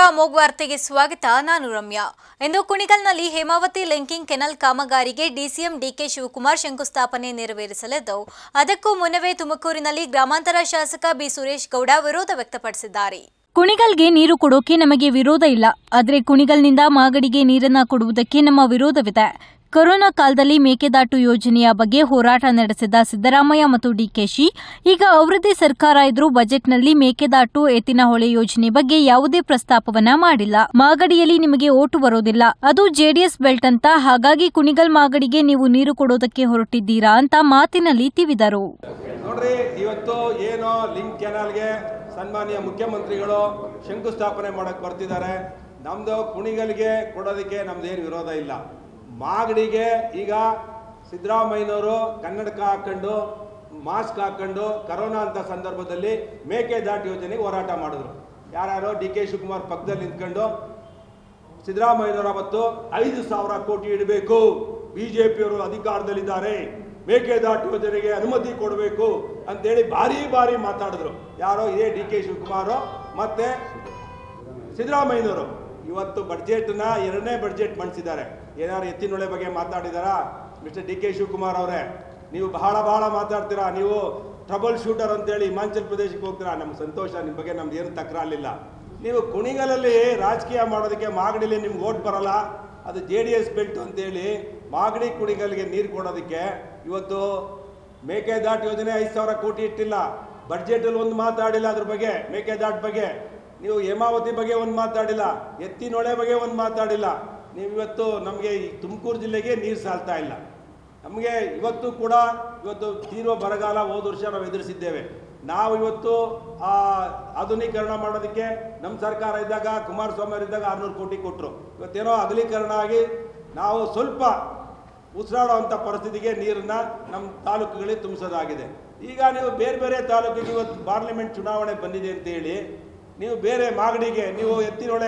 ಅಮೋಘ್ ವಾರ್ತೆಗೆ ಸ್ವಾಗತ. ನಾನು ರಮ್ಯಾ. ಇಂದು ಕುಣಿಗಲ್ನಲ್ಲಿ ಹೇಮಾವತಿ ಲಿಂಕಿಂಗ್ ಕೆನಲ್ ಕಾಮಗಾರಿಗೆ ಡಿಸಿಎಂ ಡಿಕೆ ಶಿವಕುಮಾರ್ ಶಂಕುಸ್ಥಾಪನೆ ನೆರವೇರಿಸಲಿದ್ದು, ಅದಕ್ಕೂ ಮುನ್ನವೇ ತುಮಕೂರಿನಲ್ಲಿ ಗ್ರಾಮಾಂತರ ಶಾಸಕ ಬಿ ಸುರೇಶ್ ಗೌಡ ವಿರೋಧ ವ್ಯಕ್ತಪಡಿಸಿದ್ದಾರೆ. ಕುಣಿಗಲ್ಗೆ ನೀರು ಕೊಡೋಕೆ ನಮಗೆ ವಿರೋಧ ಇಲ್ಲ, ಆದರೆ ಕುಣಿಗಲ್ನಿಂದ ಮಾಗಡಿಗೆ ನೀರನ್ನ ಕೊಡುವುದಕ್ಕೆ ನಮ್ಮ ವಿರೋಧವಿದೆ. ಕೊರೋನಾ ಕಾಲದಲ್ಲಿ ಮೇಕೆದಾಟು ಯೋಜನೆಯ ಬಗ್ಗೆ ಹೋರಾಟ ನಡೆಸಿದ ಸಿದ್ದರಾಮಯ್ಯ ಮತ್ತು ಡಿಕೆಶಿ ಈಗ ಅವರದೇ ಸರ್ಕಾರ ಇದ್ರೂ ಬಜೆಟ್ನಲ್ಲಿ ಮೇಕೆದಾಟು ಎತ್ತಿನಹೊಳೆ ಯೋಜನೆ ಬಗ್ಗೆ ಯಾವುದೇ ಪ್ರಸ್ತಾಪವನ್ನ ಮಾಡಿಲ್ಲ. ಮಾಗಡಿಯಲ್ಲಿ ನಿಮಗೆ ಓಟು ಬರೋದಿಲ್ಲ, ಅದು ಜೆಡಿಎಸ್ ಬೆಲ್ಟ್ ಅಂತ. ಹಾಗಾಗಿ ಕುಣಿಗಲ್ ಮಾಗಡಿಗೆ ನೀವು ನೀರು ಕೊಡೋದಕ್ಕೆ ಹೊರಟಿದ್ದೀರಾ ಅಂತ ಮಾತಿನಲ್ಲಿ ತಿವಿದರು. ನೋಡ್ರಿ, ಇವತ್ತು ಏನೋ ಲಿಂಕ್ ಕೆನಾಲ್ಗೆ ಸನ್ಮಾನ್ಯ ಮುಖ್ಯಮಂತ್ರಿಗಳು ಶಂಕುಸ್ಥಾಪನೆ ಮಾಡಕ್ ಬರ್ತಿದ್ದಾರೆ. ನಮ್ದು ಕುಣಿಗಲ್ಗೆ ಕೊಡೋದಕ್ಕೆ ನಮ್ದೇನು ವಿರೋಧ ಇಲ್ಲ. ಮಾಗಡಿಗೆ ಈಗ ಸಿದ್ದರಾಮಯ್ಯನವರು ಕನ್ನಡಕ ಹಾಕೊಂಡು ಮಾಸ್ಕ್ ಹಾಕೊಂಡು ಕರೋನಾ ಅಂತ ಸಂದರ್ಭದಲ್ಲಿ ಮೇಕೆದಾಟು ಯೋಜನೆಗೆ ಹೋರಾಟ ಮಾಡಿದ್ರು. ಯಾರ್ಯಾರೋ ಡಿ ಕೆ ಶಿವಕುಮಾರ್ ಪಕ್ಕದಲ್ಲಿ ನಿಂತ್ಕೊಂಡು ಸಿದ್ದರಾಮಯ್ಯನವರು ಅವತ್ತು 5,000 ಕೋಟಿ ಇಡಬೇಕು, ಬಿಜೆಪಿಯವರು ಅಧಿಕಾರದಲ್ಲಿದ್ದಾರೆ, ಮೇಕೆದಾಟು ಯೋಜನೆಗೆ ಅನುಮತಿ ಕೊಡಬೇಕು ಅಂತೇಳಿ ಭಾರಿ ಮಾತಾಡಿದ್ರು. ಯಾರೋ ಇದೇ ಡಿ ಕೆ ಶಿವಕುಮಾರ್ ಮತ್ತೆ ಸಿದ್ದರಾಮಯ್ಯನವರು ಇವತ್ತು ಬಡ್ಜೆಟ್ನ ಎರಡನೇ ಬಡ್ಜೆಟ್ ಮಂಡಿಸಿದ್ದಾರೆ. ಏನಾದ್ರು ಎತ್ತಿನೊಳೆ ಬಗ್ಗೆ ಮಾತಾಡಿದಾರಾ? ಮಿಸ್ಟರ್ ಡಿ ಕೆ ಶಿವಕುಮಾರ್ ಅವರೇ, ನೀವು ಬಹಳ ಮಾತಾಡ್ತೀರಾ. ನೀವು ಟ್ರಬಲ್ ಶೂಟರ್ ಅಂತೇಳಿ ಹಿಮಾಚಲ್ ಪ್ರದೇಶಕ್ಕೆ ಹೋಗ್ತೀರಾ. ನಮ್ಗೆ ಸಂತೋಷ, ನಿಮ್ಮ ಬಗ್ಗೆ ನಮ್ದು ಏನು ತಕರಾಲಿಲ್ಲ. ನೀವು ಕುಣಿಗಲಲ್ಲಿ ರಾಜಕೀಯ ಮಾಡೋದಕ್ಕೆ ಮಾಗಡಿಲಿ ನಿಮ್ಗೆ ಓಟ್ ಬರಲ್ಲ, ಅದು JDS ಬೆಲ್ಟ್ ಅಂತೇಳಿ ಮಾಗಡಿ ಕುಣಿಗಲ್ಗೆ ನೀರು ಕೊಡೋದಕ್ಕೆ ಇವತ್ತು ಮೇಕೆದಾಟು ಯೋಜನೆ 5,000 ಕೋಟಿ ಇಟ್ಟಿಲ್ಲ. ಬಡ್ಜೆಟಲ್ಲಿ ಒಂದು ಮಾತಾಡಿಲ್ಲ ಅದ್ರ ಬಗ್ಗೆ, ಮೇಕೆದಾಟು ಬಗ್ಗೆ. ನೀವು ಹೇಮಾವತಿ ಬಗ್ಗೆ ಒಂದು ಮಾತಾಡಿಲ್ಲ, ಎತ್ತಿನೊಳೆ ಬಗ್ಗೆ ಒಂದು ಮಾತಾಡಿಲ್ಲ. ನೀವು ಇವತ್ತು ನಮಗೆ ಈ ತುಮಕೂರು ಜಿಲ್ಲೆಗೆ ನೀರು ಸಾಲ್ತಾ ಇಲ್ಲ. ನಮಗೆ ಇವತ್ತು ತೀವ್ರ ಬರಗಾಲ ಹೋದ ವರ್ಷ ನಾವು ಎದುರಿಸಿದ್ದೇವೆ. ನಾವು ಇವತ್ತು ಆಧುನೀಕರಣ ಮಾಡೋದಕ್ಕೆ ನಮ್ಮ ಸರ್ಕಾರ ಇದ್ದಾಗ, ಕುಮಾರಸ್ವಾಮಿ ಅವರಿದ್ದಾಗ 600 ಕೋಟಿ ಕೊಟ್ಟರು. ಇವತ್ತೇನೋ ಅಗಲೀಕರಣ ಆಗಿ ನಾವು ಸ್ವಲ್ಪ ಉಸಿರಾಡುವಂಥ ಪರಿಸ್ಥಿತಿಗೆ ನೀರನ್ನು ನಮ್ಮ ತಾಲೂಕುಗಳಿಗೆ ತುಂಬಿಸೋದಾಗಿದೆ. ಈಗ ನೀವು ಬೇರೆ ತಾಲೂಕಿಗೆ ಇವತ್ತು ಪಾರ್ಲಿಮೆಂಟ್ ಚುನಾವಣೆ ಬಂದಿದೆ ಅಂತೇಳಿ ನೀವು ಬೇರೆ ಮಾಗಡಿಗೆ ನೀವು ಎತ್ತಿನೊಳೆ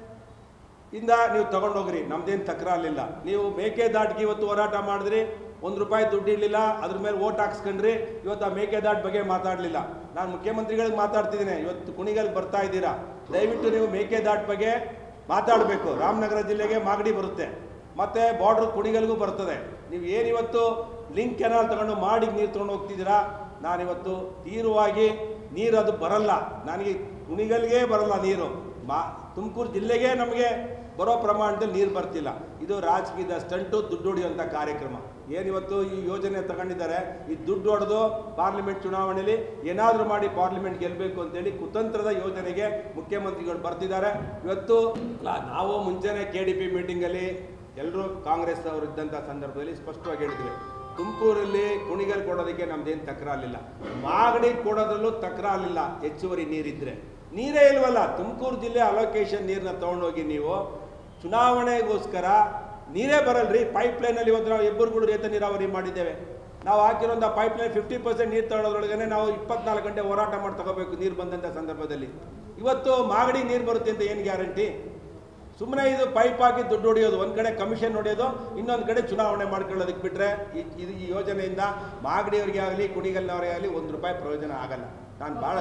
ಇಂದ ನೀವು ತಗೊಂಡೋಗ್ರಿ, ನಮ್ದೇನು ತಕರಾಲಿಲ್ಲ. ನೀವು ಮೇಕೆದಾಟಿಗೆ ಇವತ್ತು ಹೋರಾಟ ಮಾಡಿದ್ರಿ, ₹1 ದುಡ್ಡು ಇರಲಿಲ್ಲ, ಅದ್ರ ಮೇಲೆ ಓಟ್ ಹಾಕ್ಸ್ಕೊಂಡ್ರಿ. ಇವತ್ತು ಆ ಮೇಕೆದಾಟು ಬಗ್ಗೆ ಮಾತಾಡಲಿಲ್ಲ. ನಾನು ಮುಖ್ಯಮಂತ್ರಿಗಳಿಗೆ ಮಾತಾಡ್ತಿದ್ದೀನಿ, ಇವತ್ತು ಕುಣಿಗಲ್ಗೆ ಬರ್ತಾ ಇದ್ದೀರಾ, ದಯವಿಟ್ಟು ನೀವು ಮೇಕೆದಾಟು ಬಗ್ಗೆ ಮಾತಾಡಬೇಕು. ರಾಮನಗರ ಜಿಲ್ಲೆಗೆ ಮಾಗಡಿ ಬರುತ್ತೆ, ಮತ್ತು ಬಾರ್ಡ್ರ್ ಕುಣಿಗಲ್ಗೂ ಬರ್ತದೆ. ನೀವು ಏನಿವತ್ತು ಲಿಂಕ್ ಕೆನಾಲ್ ತಗೊಂಡು ಮಾಡಿಗೆ ನೀರು ತೊಗೊಂಡು ಹೋಗ್ತಿದ್ದೀರಾ. ನಾನಿವತ್ತು ತೀವ್ರವಾಗಿ ನೀರು ಅದು ಬರಲ್ಲ, ನನಗೆ ಕುಣಿಗಲ್ಗೆ ಬರಲ್ಲ ನೀರು. ತುಮಕೂರು ಜಿಲ್ಲೆಗೆ ನಮಗೆ ಬರೋ ಪ್ರಮಾಣದಲ್ಲಿ ನೀರು ಬರ್ತಿಲ್ಲ. ಇದು ರಾಜಕೀಯದ ಸ್ಟಂಟು, ದುಡ್ಡು ಹೊಡೆಯುವಂಥ ಕಾರ್ಯಕ್ರಮ. ಏನಿವತ್ತು ಈ ಯೋಜನೆ ತಗೊಂಡಿದ್ದಾರೆ, ಈ ದುಡ್ಡು ಹೊಡೆದು ಪಾರ್ಲಿಮೆಂಟ್ ಚುನಾವಣೆಯಲ್ಲಿ ಏನಾದರೂ ಮಾಡಿ ಪಾರ್ಲಿಮೆಂಟ್ ಗೆಲ್ಲಬೇಕು ಅಂತೇಳಿ ಕುತಂತ್ರದ ಯೋಜನೆಗೆ ಮುಖ್ಯಮಂತ್ರಿಗಳು ಬರ್ತಿದ್ದಾರೆ. ಇವತ್ತು ನಾವು ಮುಂಚೆನೇ KDP ಮೀಟಿಂಗಲ್ಲಿ ಎಲ್ಲರೂ ಕಾಂಗ್ರೆಸ್ ಅವರು ಇದ್ದಂಥ ಸಂದರ್ಭದಲ್ಲಿ ಸ್ಪಷ್ಟವಾಗಿ ಹೇಳಿದ್ವಿ, ತುಮಕೂರಲ್ಲಿ ಕುಣಿಗಲ್ ಕೊಡೋದಕ್ಕೆ ನಮ್ದೇನು ತಕರಾಲಿಲ್ಲ, ಮಾಗಡಿ ಕೊಡೋದ್ರಲ್ಲೂ ತಕರಾಲಿಲ್ಲ. ಹೆಚ್ಚುವರಿ ನೀರಿದ್ರೆ ನೀರೇ ಇಲ್ವಲ್ಲ. ತುಮಕೂರು ಜಿಲ್ಲೆ ಅಲೋಕೇಶನ್ ನೀರನ್ನ ತೊಗೊಂಡೋಗಿ ನೀವು ಚುನಾವಣೆಗೋಸ್ಕರ ನೀರೇ ಬರಲ್ರಿ. ಪೈಪ್ಲೈನಲ್ಲಿ ಇವತ್ತು ನಾವು ಹೆಬ್ಬೂರುಗಳು ಏತ ನೀರಾವರಿ ಮಾಡಿದ್ದೇವೆ. ನಾವು ಹಾಕಿರೋಂಥ ಪೈಪ್ಲೈನ್ 50% ನೀರು ತಗೊಳ್ಳೋದ್ರೊಳಗೆ ನಾವು 24 ಗಂಟೆ ಹೋರಾಟ ಮಾಡಿ ತಗೋಬೇಕು ನೀರು ಬಂದಂಥ ಸಂದರ್ಭದಲ್ಲಿ. ಇವತ್ತು ಮಾಗಡಿ ನೀರು ಬರುತ್ತೆ ಅಂತ ಏನು ಗ್ಯಾರಂಟಿ? ಸುಮ್ಮನೆ ಇದು ಪೈಪ್ ಹಾಕಿ ದುಡ್ಡು ಹೊಡೆಯೋದು, ಒಂದು ಕಡೆ ಕಮಿಷನ್ ಹೊಡೆಯೋದು, ಇನ್ನೊಂದು ಕಡೆ ಚುನಾವಣೆ ಮಾಡ್ಕೊಳ್ಳೋದಕ್ಕೆ ಬಿಟ್ಟರೆ ಈ ಯೋಜನೆಯಿಂದ ಮಾಗಡಿಯವರಿಗೆ ಆಗಲಿ ಕುಣಿಗಲ್ನವರಿಗೆ ಆಗಲಿ ₹1 ಪ್ರಯೋಜನ ಆಗಲ್ಲ. ನಾನು ಭಾಳ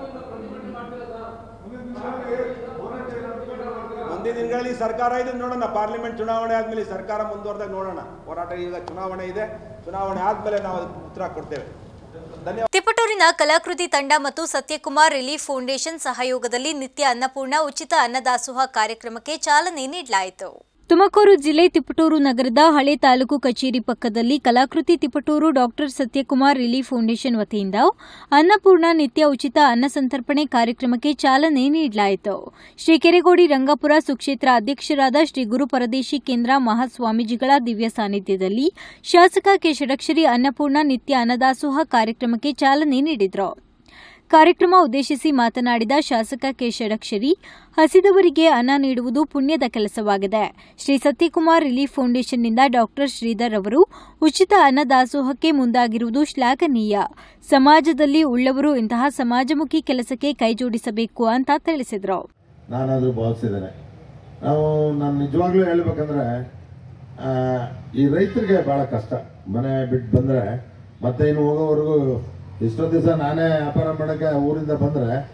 ಮುಂದಿನ ದಿನಗಳಲ್ಲಿ ಸರ್ಕಾರ ಇದೆ ನೋಡೋಣ. ಪಾರ್ಲಿಮೆಂಟ್ ಚುನಾವಣೆ ಆದಮೇಲೆ ಸರ್ಕಾರ ಮುಂದುವರೆದಾಗ ನೋಡೋಣ. ಹೋರಾಟ ಈಗ ಚುನಾವಣೆ ಇದೆ, ಚುನಾವಣೆ ಆದಮೇಲೆ ನಾವು ಉತ್ತರ ಕೊಡ್ತೇವೆ. ತಿಪಟೂರಿನ ಕಲಾಕೃತಿ ತಂಡ ಮತ್ತು ಸತ್ಯಕುಮಾರ್ ರಿಲೀಫ್ ಫೌಂಡೇಶನ್ ಸಹಯೋಗದಲ್ಲಿ ನಿತ್ಯ ಅನ್ನಪೂರ್ಣ ಉಚಿತ ಅನ್ನದಾಸೋಹ ಕಾರ್ಯಕ್ರಮಕ್ಕೆ ಚಾಲನೆ ನೀಡಲಾಯಿತು. ತುಮಕೂರು ಜಿಲ್ಲೆ ತಿಪಟೂರು ನಗರದ ಹಳೆ ತಾಲೂಕು ಕಚೇರಿ ಪಕ್ಕದಲ್ಲಿ ಕಲಾಕೃತಿ Tiptur doctor Satyakumar relief foundation ವತಿಯಿಂದ ಅನ್ನಪೂರ್ಣ ನಿತ್ಯ ಉಚಿತ ಅನ್ನ ಸಂತರ್ಪಣೆ ಕಾರ್ಯಕ್ರಮಕ್ಕೆ ಚಾಲನೆ ನೀಡಲಾಯಿತು. ಶ್ರೀ ಕೆರೆಗೋಡಿ ರಂಗಾಪುರ ಸುಕ್ಷೇತ್ರ ಅಧ್ಯಕ್ಷರಾದ ಶ್ರೀ ಗುರು ಪರದೇಶಿ ಕೇಂದ್ರ ಮಹಾಸ್ವಾಮೀಜಿಗಳ ದಿವ್ಯ ಸಾನ್ನಿಧ್ಯದಲ್ಲಿ ಶಾಸಕ ಕೆ ಷಡಕ್ಷರಿ ಅನ್ನಪೂರ್ಣ ನಿತ್ಯ ಅನ್ನದಾಸೋಹ ಕಾರ್ಯಕ್ರಮಕ್ಕೆ ಚಾಲನೆ ನೀಡಿದರು. ಕಾರ್ಯಕ್ರಮ ಉದ್ದೇಶಿಸಿ ಮಾತನಾಡಿದ ಶಾಸಕ ಕೆ ಷಡಕ್ಷರಿ, ಹಸಿದವರಿಗೆ ಅನ್ನ ನೀಡುವುದು ಪುಣ್ಯದ ಕೆಲಸವಾಗಿದೆ. ಶ್ರೀ ಸತ್ಯಕುಮಾರ್ ರಿಲೀಫ್ ಫೌಂಡೇಶನ್ನಿಂದ ಡಾಕ್ಟರ್ ಶ್ರೀಧರ್ ಅವರು ಉಚಿತ ಅನ್ನದಾಸೋಹಕ್ಕೆ ಮುಂದಾಗಿರುವುದು ಶ್ಲಾಘನೀಯ. ಸಮಾಜದಲ್ಲಿ ಉಳ್ಳವರು ಇಂತಹ ಸಮಾಜಮುಖಿ ಕೆಲಸಕ್ಕೆ ಕೈಜೋಡಿಸಬೇಕು ಅಂತ ತಿಳಿಸಿದರು. ನಾನಾದರೂ ಭಾವಿಸಿದ್ದೇನೆ. ನಾನು ನಿಜವಾಗ್ಲೂ ಹೇಳ್ಬೇಕಂದ್ರೆ ಈ ರೈತರಿಗೆ ಬಹಳ ಕಷ್ಟ. ಮನೆ ಬಿಟ್ಟು ಬಂದರೆ ಮತ್ತೆ ಇನ್ನು ಹೋಗೋವರೆಗೂ ಎಷ್ಟೋ ದಿವಸ ನಾನೇ ವ್ಯಾಪಾರ ಮಾಡೋಕ್ಕೆ ಊರಿಂದ ಬಂದರೆ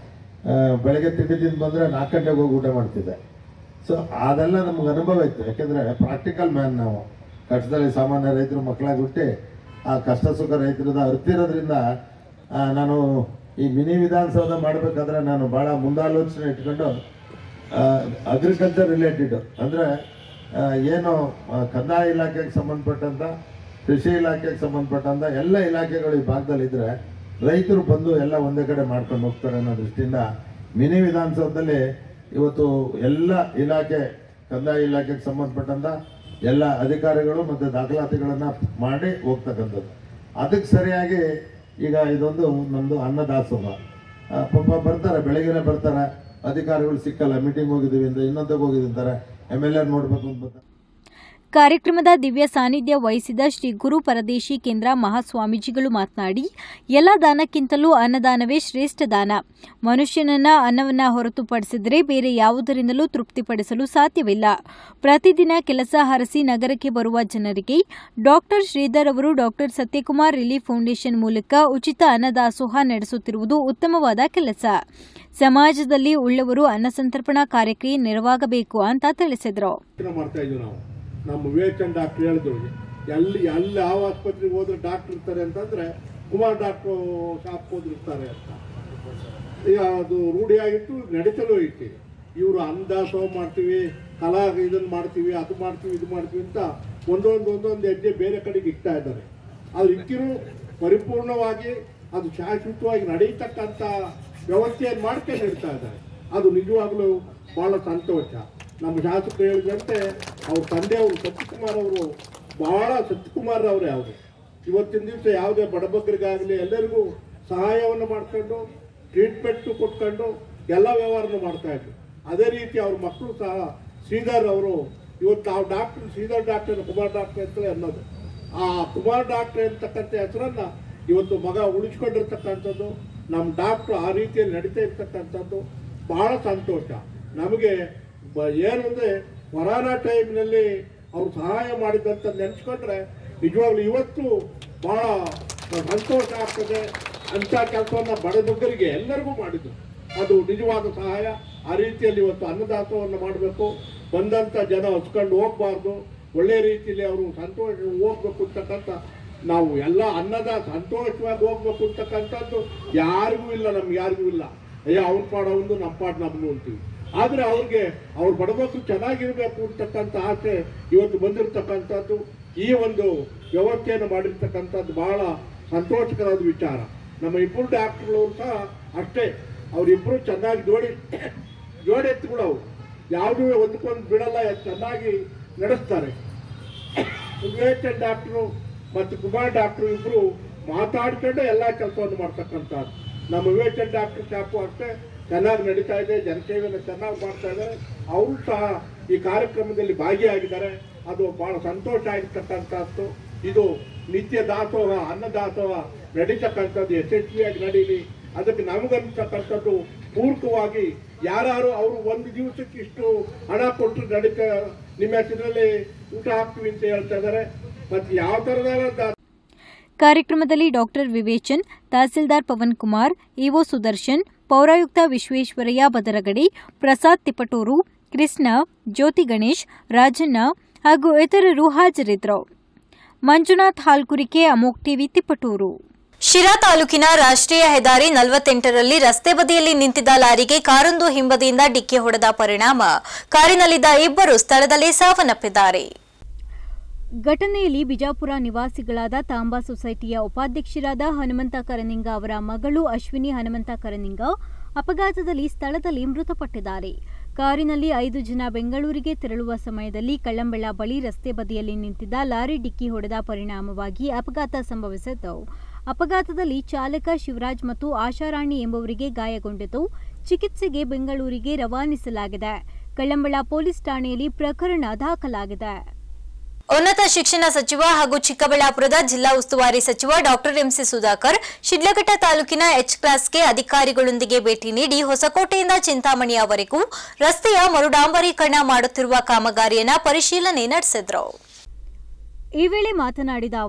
ಬೆಳಗ್ಗೆ ತಿಂಡಿ ತಿಂದು ಬಂದರೆ 4 ಗಂಟೆಗೆ ಹೋಗಿ ಊಟ ಮಾಡ್ತಿದ್ದೆ. ಸೊ ಅದೆಲ್ಲ ನಮ್ಗೆ ಅನುಭವ ಇತ್ತು. ಯಾಕೆಂದರೆ ಪ್ರಾಕ್ಟಿಕಲ್ ಮ್ಯಾನ್ ನಾವು. ಕಷ್ಟದಲ್ಲಿ ಸಾಮಾನ್ಯ ರೈತರು ಮಕ್ಕಳಾಗಿ ಹುಟ್ಟಿ ಆ ಕಷ್ಟ ಸುಖ ರೈತರದ ಅರ್ತಿರೋದ್ರಿಂದ ನಾನು ಈ ಮಿನಿ ವಿಧಾನಸೌಧ ಮಾಡಬೇಕಾದ್ರೆ ನಾನು ಭಾಳ ಮುಂದಾಲೋಚನೆ ಇಟ್ಕೊಂಡು ಅಗ್ರಿಕಲ್ಚರ್ ರಿಲೇಟೆಡ್ ಅಂದರೆ ಏನು ಕಂದಾಯ ಇಲಾಖೆಗೆ ಸಂಬಂಧಪಟ್ಟಂಥ, ಕೃಷಿ ಇಲಾಖೆಗೆ ಸಂಬಂಧಪಟ್ಟಂಥ ಎಲ್ಲ ಇಲಾಖೆಗಳು ಈ ಭಾಗದಲ್ಲಿದ್ದರೆ ರೈತರು ಬಂದು ಎಲ್ಲ ಒಂದೇ ಕಡೆ ಮಾಡ್ಕೊಂಡು ಹೋಗ್ತಾರೆ ಅನ್ನೋ ದೃಷ್ಟಿಯಿಂದ ಮಿನಿ ವಿಧಾನಸೌಧದಲ್ಲಿ ಇವತ್ತು ಎಲ್ಲ ಇಲಾಖೆ, ಕಂದಾಯ ಇಲಾಖೆಗೆ ಸಂಬಂಧಪಟ್ಟಂಥ ಎಲ್ಲ ಅಧಿಕಾರಿಗಳು ಮತ್ತು ದಾಖಲಾತಿಗಳನ್ನು ಮಾಡಿ ಹೋಗ್ತಕ್ಕಂಥದ್ದು. ಅದಕ್ಕೆ ಸರಿಯಾಗಿ ಈಗ ಇದೊಂದು ನಮ್ಮದು ಅನ್ನದಾಸೋಹ. ಪಾಪ ಬರ್ತಾರೆ, ಬೆಳಗ್ಗೆನೇ ಬರ್ತಾರೆ, ಅಧಿಕಾರಿಗಳು ಸಿಕ್ಕಲ್ಲ, ಮೀಟಿಂಗ್ ಹೋಗಿದ್ದೀವಿ ಅಂತ, ಇನ್ನೊಂದಕ್ಕೆ ಹೋಗಿದ್ದೀವಿ ಅಂತಾರೆ, MLA ನೋಡಬೇಕು ಅಂತ ಬರ್ತಾರೆ. ಕಾರ್ಯಕ್ರಮದ ದಿವ್ಯ ಸಾನ್ನಿಧ್ಯ ವಹಿಸಿದ ಶ್ರೀ ಗುರು ಪರದೇಶಿ ಕೇಂದ್ರ ಮಹಾಸ್ವಾಮೀಜಿಗಳು ಮಾತನಾಡಿ, ಎಲ್ಲ ದಾನಕ್ಕಿಂತಲೂ ಅನ್ನದಾನವೇ ಶ್ರೇಷ್ಠ ದಾನ. ಮನುಷ್ಯನನ್ನ ಅನ್ನವನ್ನ ಹೊರತುಪಡಿಸಿದರೆ ಬೇರೆ ಯಾವುದರಿಂದಲೂ ತೃಪ್ತಿಪಡಿಸಲು ಸಾಧ್ಯವಿಲ್ಲ. ಪ್ರತಿದಿನ ಕೆಲಸ ಹರಸಿ ನಗರಕ್ಕೆ ಬರುವ ಜನರಿಗೆ ಡಾಕ್ಟರ್ ಶ್ರೀಧರ್ ಅವರು ಡಾಕ್ಟರ್ ಸತ್ಯಕುಮಾರ್ ರಿಲೀಫ್ ಫೌಂಡೇಶನ್ ಮೂಲಕ ಉಚಿತ ಅನ್ನದಾಸೋಹ ನಡೆಸುತ್ತಿರುವುದು ಉತ್ತಮವಾದ ಕೆಲಸ. ಸಮಾಜದಲ್ಲಿ ಉಳ್ಳವರು ಅನ್ನ ಸಂತರ್ಪಣಾ ಕಾರ್ಯಕ್ಕೆ ನೆರವಾಗಬೇಕು ಅಂತ ತಿಳಿಸಿದರು. ನಮ್ಮ ವಿವೇಚನ್ ಡಾಕ್ಟರ್ ಹೇಳಿದ್ರು, ಎಲ್ಲಿ ಯಾವ ಆಸ್ಪತ್ರೆಗೆ ಹೋದ್ರೆ ಡಾಕ್ಟರ್ ಇರ್ತಾರೆ ಅಂತಂದ್ರೆ ಕುಮಾರ್ ಡಾಕ್ಟರ್ ಶಾಪ್ ಹೋದಿರ್ತಾರೆ ಅಂತ. ಈಗ ಅದು ರೂಢಿಯಾಗಿತ್ತು, ನಡೀತಲೂ ಐತಿ. ಇವರು ಅನ್ನದಾಸೋಹ ಮಾಡ್ತೀವಿ, ಕಲಾ ಇದನ್ನು ಮಾಡ್ತೀವಿ, ಅದು ಮಾಡ್ತೀವಿ, ಇದು ಮಾಡ್ತೀವಿ ಅಂತ ಒಂದೊಂದು ಹೆಜ್ಜೆ ಬೇರೆ ಕಡೆಗೆ ಇಕ್ತಾ ಇದ್ದಾರೆ. ಅದು ಇಕ್ಕಿರೂ ಪರಿಪೂರ್ಣವಾಗಿ ಅದು ಶಾಶ್ವತವಾಗಿ ನಡೆಯತಕ್ಕಂಥ ವ್ಯವಸ್ಥೆಯನ್ನು ಮಾಡ್ಕೊಂಡು ಇಡ್ತಾ ಇದ್ದಾರೆ. ಅದು ನಿಜವಾಗ್ಲೂ ಭಾಳ ಸಂತೋಷ. ನಮ್ಮ ಶಾಸಕರು ಹೇಳಿದಂತೆ ಅವ್ರ ತಂದೆಯವರು ಸತ್ಯಕುಮಾರ್ ಅವರು ಭಾಳ ಸತ್ಯಕುಮಾರ್ ಅವರೇ ಅವರು ಇವತ್ತಿನ ದಿವಸ ಯಾವುದೇ ಬಡಬಗ್ಗರಿಗಾಗಲಿ ಎಲ್ಲರಿಗೂ ಸಹಾಯವನ್ನು ಮಾಡ್ಕೊಂಡು ಟ್ರೀಟ್ಮೆಂಟು ಕೊಟ್ಕೊಂಡು ಎಲ್ಲ ವ್ಯವಹಾರನೂ ಮಾಡ್ತಾಯಿದ್ರು. ಅದೇ ರೀತಿ ಅವ್ರ ಮಕ್ಕಳು ಸಹ ಶ್ರೀಧರ್ ಅವರು ಇವತ್ತು ನಾವು doctor Sridhar doctor Kumar doctor ಅಂತಲೇ ಅನ್ನೋದು. ಆ ಕುಮಾರ್ ಡಾಕ್ಟರ್ ಅಂತಕ್ಕಂಥ ಹೆಸರನ್ನು ಇವತ್ತು ಮಗ ಉಳಿಸ್ಕೊಂಡಿರ್ತಕ್ಕಂಥದ್ದು, ನಮ್ಮ ಡಾಕ್ಟ್ರು ಆ ರೀತಿಯಲ್ಲಿ ನಡೀತಾ ಇರ್ತಕ್ಕಂಥದ್ದು ಭಾಳ ಸಂತೋಷ. ನಮಗೆ ಏನು ಅಂದರೆ ಕೊರೋನಾ ಟೈಮ್ನಲ್ಲಿ ಅವ್ರು ಸಹಾಯ ಮಾಡಿದಂಥ ನೆನೆಸ್ಕೊಂಡ್ರೆ ನಿಜವಾಗ್ಲೂ ಇವತ್ತು ಭಾಳ ಸಂತೋಷ ಆಗ್ತದೆ. ಅಂಥ ಕೆಲಸವನ್ನು ಬಡಬಗ್ಗರಿಗೆ ಎಲ್ಲರಿಗೂ ಮಾಡಿದ್ರು, ಅದು ನಿಜವಾದ ಸಹಾಯ. ಆ ರೀತಿಯಲ್ಲಿ ಇವತ್ತು ಅನ್ನದಾಸೋಹವನ್ನು ಮಾಡಬೇಕು. ಬಂದಂಥ ಜನ ಹಚ್ಕೊಂಡು ಹೋಗಬಾರ್ದು, ಒಳ್ಳೆಯ ರೀತಿಯಲ್ಲಿ ಅವರು ಸಂತೋಷ ಹೋಗ್ಬೇಕು ಅಂತಕ್ಕಂಥ, ನಾವು ಎಲ್ಲ ಅನ್ನದ ಸಂತೋಷವಾಗಿ ಹೋಗ್ಬೇಕು ಅಂತಕ್ಕಂಥದ್ದು ಯಾರಿಗೂ ಇಲ್ಲ, ನಮ್ಗೆ ಯಾರಿಗೂ ಇಲ್ಲ. ಅಯ್ಯೋ ಅವ್ರ ಪಾಡ ಒಂದು ನಮ್ಮ ಪಾಡು ನಮ್ಮದು ಅಂತೀವಿ. ಆದರೆ ಅವ್ರಿಗೆ ಅವ್ರ ಬಡಬಗ್ಗರು ಚೆನ್ನಾಗಿರಬೇಕು ಅಂತಕ್ಕಂಥ ಆಸೆ ಇವತ್ತು ಬಂದಿರತಕ್ಕಂಥದ್ದು, ಈ ಒಂದು ವ್ಯವಸ್ಥೆಯನ್ನು ಮಾಡಿರ್ತಕ್ಕಂಥದ್ದು ಭಾಳ ಸಂತೋಷಕರವಾದ ವಿಚಾರ. ನಮ್ಮ ಇಬ್ಬರು ಡಾಕ್ಟರ್ಗಳವರು ಸಹ ಅಷ್ಟೇ, ಅವರಿಬ್ಬರು ಚೆನ್ನಾಗಿ ಜೋಡಿ ಎತ್ತುಗಳವು ಯಾವುದೂ ಒಂದಕ್ಕೊಂದು ಬಿಡಲ್ಲ, ಚೆನ್ನಾಗಿ ನಡೆಸ್ತಾರೆ. ವಿವೇಚನ್ ಡಾಕ್ಟ್ರು ಮತ್ತು ಕುಮಾರ್ ಡಾಕ್ಟ್ರು ಇಬ್ಬರು ಮಾತಾಡ್ಕೊಂಡು ಎಲ್ಲ ಕೆಲಸವನ್ನು ಮಾಡ್ತಕ್ಕಂಥದ್ದು. ನಮ್ಮ ವಿವೇಚನ್ ಡಾಕ್ಟರ್ ಶಾಪು ಅಷ್ಟೇ ಚೆನ್ನಾಗಿ ನಡೀತಾ ಇದೆ, ಜನಸೇವೆಯನ್ನು ಚೆನ್ನಾಗಿ ಮಾಡ್ತಾ ಇದ್ದಾರೆ. ಅವರು ಸಹ ಈ ಕಾರ್ಯಕ್ರಮದಲ್ಲಿ ಭಾಗಿಯಾಗಿದ್ದಾರೆ. ಅದು ಭಾಳ ಸಂತೋಷ ಆಗಿರ್ತಕ್ಕಂಥದ್ದು. ಇದು ನಿತ್ಯ ದಾಸೋಹ, ಅನ್ನದಾಸೋಹ ನಡೀತಕ್ಕಂಥದ್ದು ಯಶಸ್ವಿಯಾಗಿ ನಡೀಲಿ. ಅದಕ್ಕೆ ನಮಗನ್ನಿಸ್ತಕ್ಕಂಥದ್ದು ಪೂರಕವಾಗಿ ಯಾರು ಅವರು ಒಂದು ದಿವಸಕ್ಕೆ ಇಷ್ಟು ಹಣ ಕೊಟ್ಟರು ನಡೀತಾ, ನಿಮ್ಮ ಹೆಸರಲ್ಲಿ ಊಟ ಹಾಕ್ತೀವಿ ಅಂತ ಹೇಳ್ತಾ ಇದ್ದಾರೆ. ಮತ್ತು ಯಾವ ಥರದ ಕಾರ್ಯಕ್ರಮದಲ್ಲಿ ಡಾಕ್ಟರ್ ವಿವೇಚನ್, ತಹಸೀಲ್ದಾರ್ ಪವನ್ ಕುಮಾರ್, ಇಒ ಸುದರ್ಶನ್, ಪೌರಾಯುಕ್ತ ವಿಶ್ವೇಶ್ವರಯ್ಯ ಬದರಗಡಿ, ಪ್ರಸಾದ್ ತಿಪಟೂರು, ಕೃಷ್ಣ, ಜ್ಯೋತಿ ಗಣೇಶ್, ರಾಜಣ್ಣ ಹಾಗೂ ಇತರರು ಹಾಜರಿದ್ದರು. ಮಂಜುನಾಥ್ ಹಾಲ್ಕುರಿಕೆ, ಅಮೋಕ್ ಟಿವಿ, ತಿಪಟೂರು. ಶಿರಾ ತಾಲೂಕಿನ ರಾಷ್ಟ್ರೀಯ ಹೆದ್ದಾರಿ 48ರಲ್ಲಿ ರಸ್ತೆ ಬದಿಯಲ್ಲಿ ನಿಂತಿದ್ದ ಲಾರಿಗೆ ಕಾರೊಂದು ಹಿಂಬದಿಯಿಂದ ಡಿಕ್ಕಿ ಹೊಡೆದ ಪರಿಣಾಮ ಕಾರಿನಲ್ಲಿದ್ದ ಇಬ್ಬರು ಸ್ಥಳದಲ್ಲೇ ಸಾವನ್ನಪ್ಪಿದ್ದಾರೆ. ಘಟನೆಯಲ್ಲಿ ಬಿಜಾಪುರ ನಿವಾಸಿಗಳಾದ ತಾಂಬಾ ಸೊಸೈಟಿಯ ಉಪಾಧ್ಯಕ್ಷರಾದ ಹನುಮಂತ ಕರನಿಂಗ ಅವರ ಮಗಳು ಅಶ್ವಿನಿ ಹನುಮಂತ ಕರನಿಂಗ ಅಪಘಾತದಲ್ಲಿ ಸ್ಥಳದಲ್ಲಿ ಮೃತಪಟ್ಟಿದ್ದಾರೆ. ಕಾರಿನಲ್ಲಿ 5 ಜನ ಬೆಂಗಳೂರಿಗೆ ತೆರಳುವ ಸಮಯದಲ್ಲಿ ಕಳ್ಳಂಬೆಳ ಬಳಿ ರಸ್ತೆ ಬದಿಯಲ್ಲಿ ನಿಂತಿದ್ದ ಲಾರಿ ಡಿಕ್ಕಿ ಹೊಡೆದ ಪರಿಣಾಮವಾಗಿ ಅಪಘಾತ ಸಂಭವಿಸಿದ್ದು, ಅಪಘಾತದಲ್ಲಿ ಚಾಲಕ ಶಿವರಾಜ್ ಮತ್ತು ಆಶಾರಾಣಿ ಎಂಬುವರಿಗೆ ಗಾಯಗೊಂಡಿದ್ದು, ಚಿಕಿತ್ಸೆಗೆ ಬೆಂಗಳೂರಿಗೆ ರವಾನಿಸಲಾಗಿದೆ. ಕಳ್ಳಂಬೆಳ ಪೊಲೀಸ್ ಠಾಣೆಯಲ್ಲಿ ಪ್ರಕರಣ ದಾಖಲಾಗಿದೆ. ಉನ್ನತ ಶಿಕ್ಷಣ ಸಚಿವ ಹಾಗೂ ಚಿಕ್ಕಬಳ್ಳಾಪುರದ ಜಿಲ್ಲಾ ಉಸ್ತುವಾರಿ ಸಚಿವ ಡಾಕ್ಟರ್ ಎಂಸಿ ಸುಧಾಕರ್ ಶಿಡ್ಲಘಟ್ಟ ತಾಲೂಕಿನ ಎಚ್ ಕ್ಲಾಸ್ಗೆ ಅಧಿಕಾರಿಗಳೊಂದಿಗೆ ಭೇಟಿ ನೀಡಿ ಹೊಸಕೋಟೆಯಿಂದ ಚಿಂತಾಮಣಿಯವರೆಗೂ ರಸ್ತೆಯ ಮರುಡಾಂಬರೀಕರಣ ಮಾಡುತ್ತಿರುವ ಕಾಮಗಾರಿಯನ್ನು ಪರಿಶೀಲನೆ ನಡೆಸಿದರು. ಈ ವೇಳೆ ಮಾತನಾಡಿದ ಅವರು,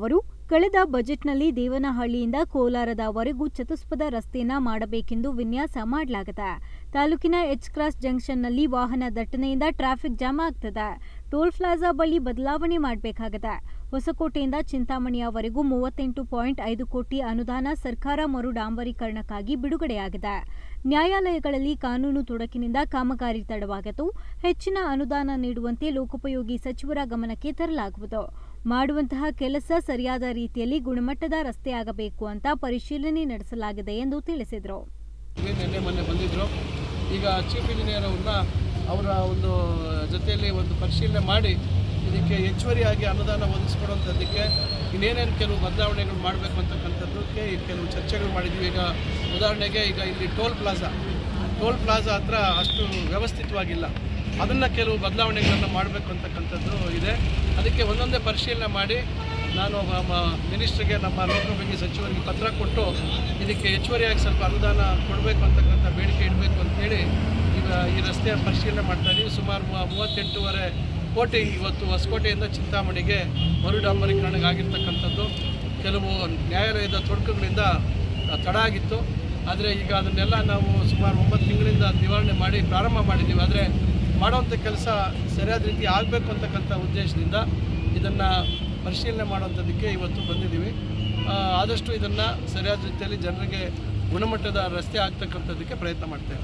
ಕಳೆದ ಬಜೆಟ್ನಲ್ಲಿ ದೇವನಹಳ್ಳಿಯಿಂದ ಕೋಲಾರದವರೆಗೂ ಚತುಷ್ಪಥ ರಸ್ತೆಯನ್ನ ಮಾಡಬೇಕೆಂದು ವಿನ್ಯಾಸ ಮಾಡಲಾಗಿದೆ. ತಾಲೂಕಿನ ಎಚ್ ಕ್ರಾಸ್ ಜಂಕ್ಷನ್ನಲ್ಲಿ ವಾಹನ ದಟ್ಟಣೆಯಿಂದ ಟ್ರಾಫಿಕ್ ಜಾಮ್ ಆಗ್ತದೆ. ಟೋಲ್ ಪ್ಲಾಜಾ ಬಳಿ ಬದಲಾವಣೆ ಮಾಡಬೇಕಾಗಿದೆ. ಹೊಸಕೋಟೆಯಿಂದ ಚಿಂತಾಮಣಿಯವರೆಗೂ 38.5 ಕೋಟಿ ಅನುದಾನ ಸರ್ಕಾರ ಮರು ಡಾಂಬರೀಕರಣಕ್ಕಾಗಿ ಬಿಡುಗಡೆಯಾಗಿದೆ. ನ್ಯಾಯಾಲಯಗಳಲ್ಲಿ ಕಾನೂನು ತೊಡಕಿನಿಂದ ಕಾಮಗಾರಿ ತಡವಾಗಿದ್ದು, ಹೆಚ್ಚಿನ ಅನುದಾನ ನೀಡುವಂತೆ ಲೋಕೋಪಯೋಗಿ ಸಚಿವರ ಗಮನಕ್ಕೆ ತರಲಾಗುವುದು. ಮಾಡುವಂತಹ ಕೆಲಸ ಸರಿಯಾದ ರೀತಿಯಲ್ಲಿ ಗುಣಮಟ್ಟದ ರಸ್ತೆಯಾಗಬೇಕು ಅಂತ ಪರಿಶೀಲನೆ ನಡೆಸಲಾಗಿದೆ ಎಂದು ತಿಳಿಸಿದರು. ನಿನ್ನೆ ಮೊನ್ನೆ ಬಂದಿದ್ದರು. ಈಗ ಚೀಫ್ ಇಂಜಿನಿಯರ್ ಅವರ ಒಂದು ಜೊತೆಯಲ್ಲಿ ಒಂದು ಪರಿಶೀಲನೆ ಮಾಡಿ ಇದಕ್ಕೆ ಹೆಚ್ಚುವರಿಯಾಗಿ ಅನುದಾನ ಒದಗಿಸ್ಕೊಡುವಂಥದ್ದಕ್ಕೆ ಇನ್ನೇನೇನು ಕೆಲವು ಬದಲಾವಣೆಗಳು ಮಾಡಬೇಕು ಅಂತಕ್ಕಂಥದ್ದಕ್ಕೆ ಕೆಲವು ಚರ್ಚೆಗಳು ಮಾಡಿದ್ದೀವಿ. ಈಗ ಉದಾಹರಣೆಗೆ ಈಗ ಇಲ್ಲಿ ಟೋಲ್ ಪ್ಲಾಜಾ ಹತ್ರ ಅಷ್ಟು ವ್ಯವಸ್ಥಿತವಾಗಿಲ್ಲ. ಅದನ್ನು ಕೆಲವು ಬದಲಾವಣೆಗಳನ್ನು ಮಾಡಬೇಕು ಅಂತಕ್ಕಂಥದ್ದು ಇದೆ. ಅದಕ್ಕೆ ಒಂದೊಂದೇ ಪರಿಶೀಲನೆ ಮಾಡಿ ನಾನು ಮಿನಿಸ್ಟ್ರಿಗೆ, ನಮ್ಮ ಲೋಕೋಪಯೋಗಿ ಸಚಿವರಿಗೆ ಪತ್ರ ಕೊಟ್ಟು ಇದಕ್ಕೆ ಹೆಚ್ಚುವರಿಯಾಗಿ ಸ್ವಲ್ಪ ಅನುದಾನ ಕೊಡಬೇಕು ಅಂತಕ್ಕಂಥ ಬೇಡಿಕೆ ಇಡಬೇಕು ಅಂತೇಳಿ ಈಗ ಈ ರಸ್ತೆಯ ಪರಿಶೀಲನೆ ಮಾಡ್ತಾ ಇದ್ದೀವಿ. ಸುಮಾರು 38.5 ಕೋಟಿ ಇವತ್ತು ಹೊಸಕೋಟೆಯಿಂದ ಚಿಂತಾಮಣಿಗೆ ಮರು ಡಾಂಬರೀಕರಣಕ್ಕೆ ಆಗಿರ್ತಕ್ಕಂಥದ್ದು ಕೆಲವು ನ್ಯಾಯಾಲಯದ ತೊಡಕುಗಳಿಂದ ತಡ ಆಗಿತ್ತು. ಆದರೆ ಈಗ ಅದನ್ನೆಲ್ಲ ನಾವು ಸುಮಾರು 9 ತಿಂಗಳಿಂದ ನಿವಾರಣೆ ಮಾಡಿ ಪ್ರಾರಂಭ ಮಾಡಿದ್ದೀವಿ. ಆದರೆ ಮಾಡುವಂಥ ಕೆಲಸ ಸರಿಯಾದ ರೀತಿ ಆಗಬೇಕು ಅಂತಕ್ಕಂಥ ಉದ್ದೇಶದಿಂದ ಇದನ್ನು ಪರಿಶೀಲನೆ ಮಾಡುವಂಥದ್ದಕ್ಕೆ ಇವತ್ತು ಬಂದಿದ್ದೀವಿ. ಆದಷ್ಟು ಇದನ್ನು ಸರಿಯಾದ ರೀತಿಯಲ್ಲಿ ಜನರಿಗೆ ಗುಣಮಟ್ಟದ ರಸ್ತೆ ಆಗ್ತಕ್ಕಂಥದ್ದಕ್ಕೆ ಪ್ರಯತ್ನ ಮಾಡ್ತೇವೆ.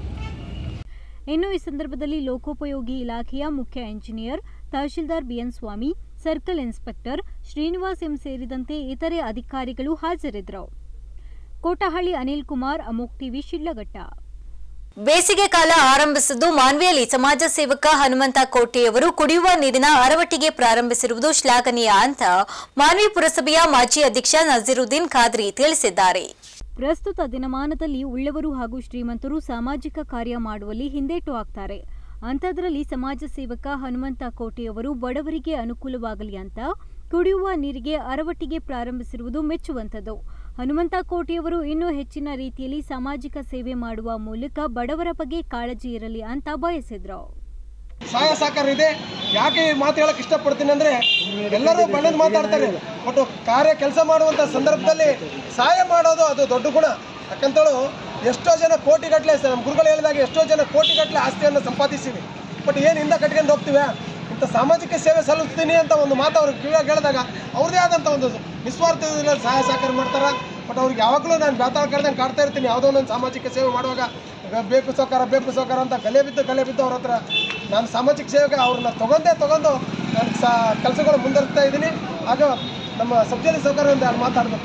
ಇನ್ನು ಈ ಸಂದರ್ಭದಲ್ಲಿ ಲೋಕೋಪಯೋಗಿ ಇಲಾಖೆಯ ಮುಖ್ಯ engineer tahsildar BN Swamy, circle inspector Srinivas M ಸೇರಿದಂತೆ ಇತರೆ ಅಧಿಕಾರಿಗಳು ಹಾಜರಿದ್ದರು. ಕೋಟಹಳ್ಳಿ ಅನಿಲ್ ಕುಮಾರ್, ಅಮೋಕ್ ಟಿವಿ, ಶಿಡ್ಲಘಟ್ಟ. ಬೇಸಿಗೆ ಕಾಲ ಆರಂಭಿಸಿದ್ದು ಮಾನ್ವಿಯಲ್ಲಿ ಸಮಾಜ ಸೇವಕ ಹನುಮಂತ ಕೋಟೆಯವರು ಕುಡಿಯುವ ನೀರಿನ ಅರವಟ್ಟಿಗೆ ಪ್ರಾರಂಭಿಸಿರುವುದು ಶ್ಲಾಘನೀಯ ಅಂತ ಮಾನ್ವಿ ಪುರಸಭೆಯ ಮಾಜಿ ಅಧ್ಯಕ್ಷ ನಜೀರುದ್ದೀನ್ ಖಾದ್ರಿ ತಿಳಿಸಿದ್ದಾರೆ. ಪ್ರಸ್ತುತ ದಿನಮಾನದಲ್ಲಿ ಉಳ್ಳವರು ಹಾಗೂ ಶ್ರೀಮಂತರು ಸಾಮಾಜಿಕ ಕಾರ್ಯ ಮಾಡುವಲ್ಲಿ ಹಿಂದೇಟು ಹಾಕ್ತಾರೆ. ಅಂಥದ್ರಲ್ಲಿ ಸಮಾಜ ಸೇವಕ ಹನುಮಂತ ಕೋಟೆಯವರು ಬಡವರಿಗೆ ಅನುಕೂಲವಾಗಲಿ ಅಂತ ಕುಡಿಯುವ ನೀರಿಗೆ ಅರವಟ್ಟಿಗೆ ಪ್ರಾರಂಭಿಸಿರುವುದು ಮೆಚ್ಚುವಂಥದ್ದು. ಹನುಮಂತ ಕೋಟೆಯವರು ಇನ್ನೂ ಹೆಚ್ಚಿನ ರೀತಿಯಲ್ಲಿ ಸಾಮಾಜಿಕ ಸೇವೆ ಮಾಡುವ ಮೂಲಕ ಬಡವರ ಬಗ್ಗೆ ಕಾಳಜಿ ಇರಲಿ ಅಂತ ಬಯಸಿದ್ರು. ಸಹಾಯ ಸಹಕಾರ ಇದೆ. ಯಾಕೆ ಈ ಮಾತು ಹೇಳಕ್ ಇಷ್ಟಪಡ್ತೀನಿ ಅಂದ್ರೆ, ಎಲ್ಲರೂ ಬಣ್ಣದ ಮಾತಾಡ್ತಾರೆ, ಬಟ್ ಕೆಲಸ ಮಾಡುವಂತ ಸಂದರ್ಭದಲ್ಲಿ ಸಹಾಯ ಮಾಡೋದು ಅದು ದೊಡ್ಡ ಗುಣ. ಯಾಕಂತೇಳು ಎಷ್ಟೋ ಜನ ಕೋಟಿಗಟ್ಟಲೆ, ನಮ್ಮ ಗುರುಗಳು ಹೇಳಿದಾಗ ಎಷ್ಟೋ ಜನ ಕೋಟಿಗಟ್ಟಲೆ ಆಸ್ತಿಯನ್ನು ಸಂಪಾದಿಸಿವಿ, ಬಟ್ ಏನು ಹಿಂದೆ ಕಟ್ಕೊಂಡು ಹೋಗ್ತೀವಿ. ಇಂಥ ಸಾಮಾಜಿಕ ಸೇವೆ ಸಲ್ಲಿಸ್ತೀನಿ ಅಂತ ಒಂದು ಮಾತು ಅವ್ರಿಗೆ ಕಿವಿಯಾಗಿ ಹೇಳಿದಾಗ ಅವ್ರದೇ ಆದಂಥ ಒಂದು ನಿಸ್ವಾರ್ಥದಲ್ಲಿ ಸಹಾಯ ಸಹಕಾರ ಮಾಡ್ತಾರೆ. ಬಟ್ ಅವ್ರಿಗೆ ಯಾವಾಗಲೂ ನಾನು ಬೇತಾಳ್ಕರ್ದಂಗೆ ಕಾಡ್ತಾ ಇರ್ತೀನಿ. ಯಾವುದೋ ಒಂದು ಸಾಮಾಜಿಕ ಸೇವೆ ಮಾಡುವಾಗ ಬೇಕು ಸಹಕಾರ ಅಂತ ಕಲೆ ಬಿದ್ದು ಅವ್ರ ಹತ್ರ ನಾನು ಸಾಮಾಜಿಕ ಸೇವೆಗೆ ಅವ್ರನ್ನ ತಗೊಂಡು ನಾನು ಕೆಲಸಗಳು ಮುಂದುವರಿಸ್ತಾ ಇದ್ದೀನಿ. ಆಗ ನಮ್ಮ ಸಬ್ಜೆಕ್ಟ್ ಸಹಕಾರ ಒಂದು ಮಾತಾಡಬೇಕು.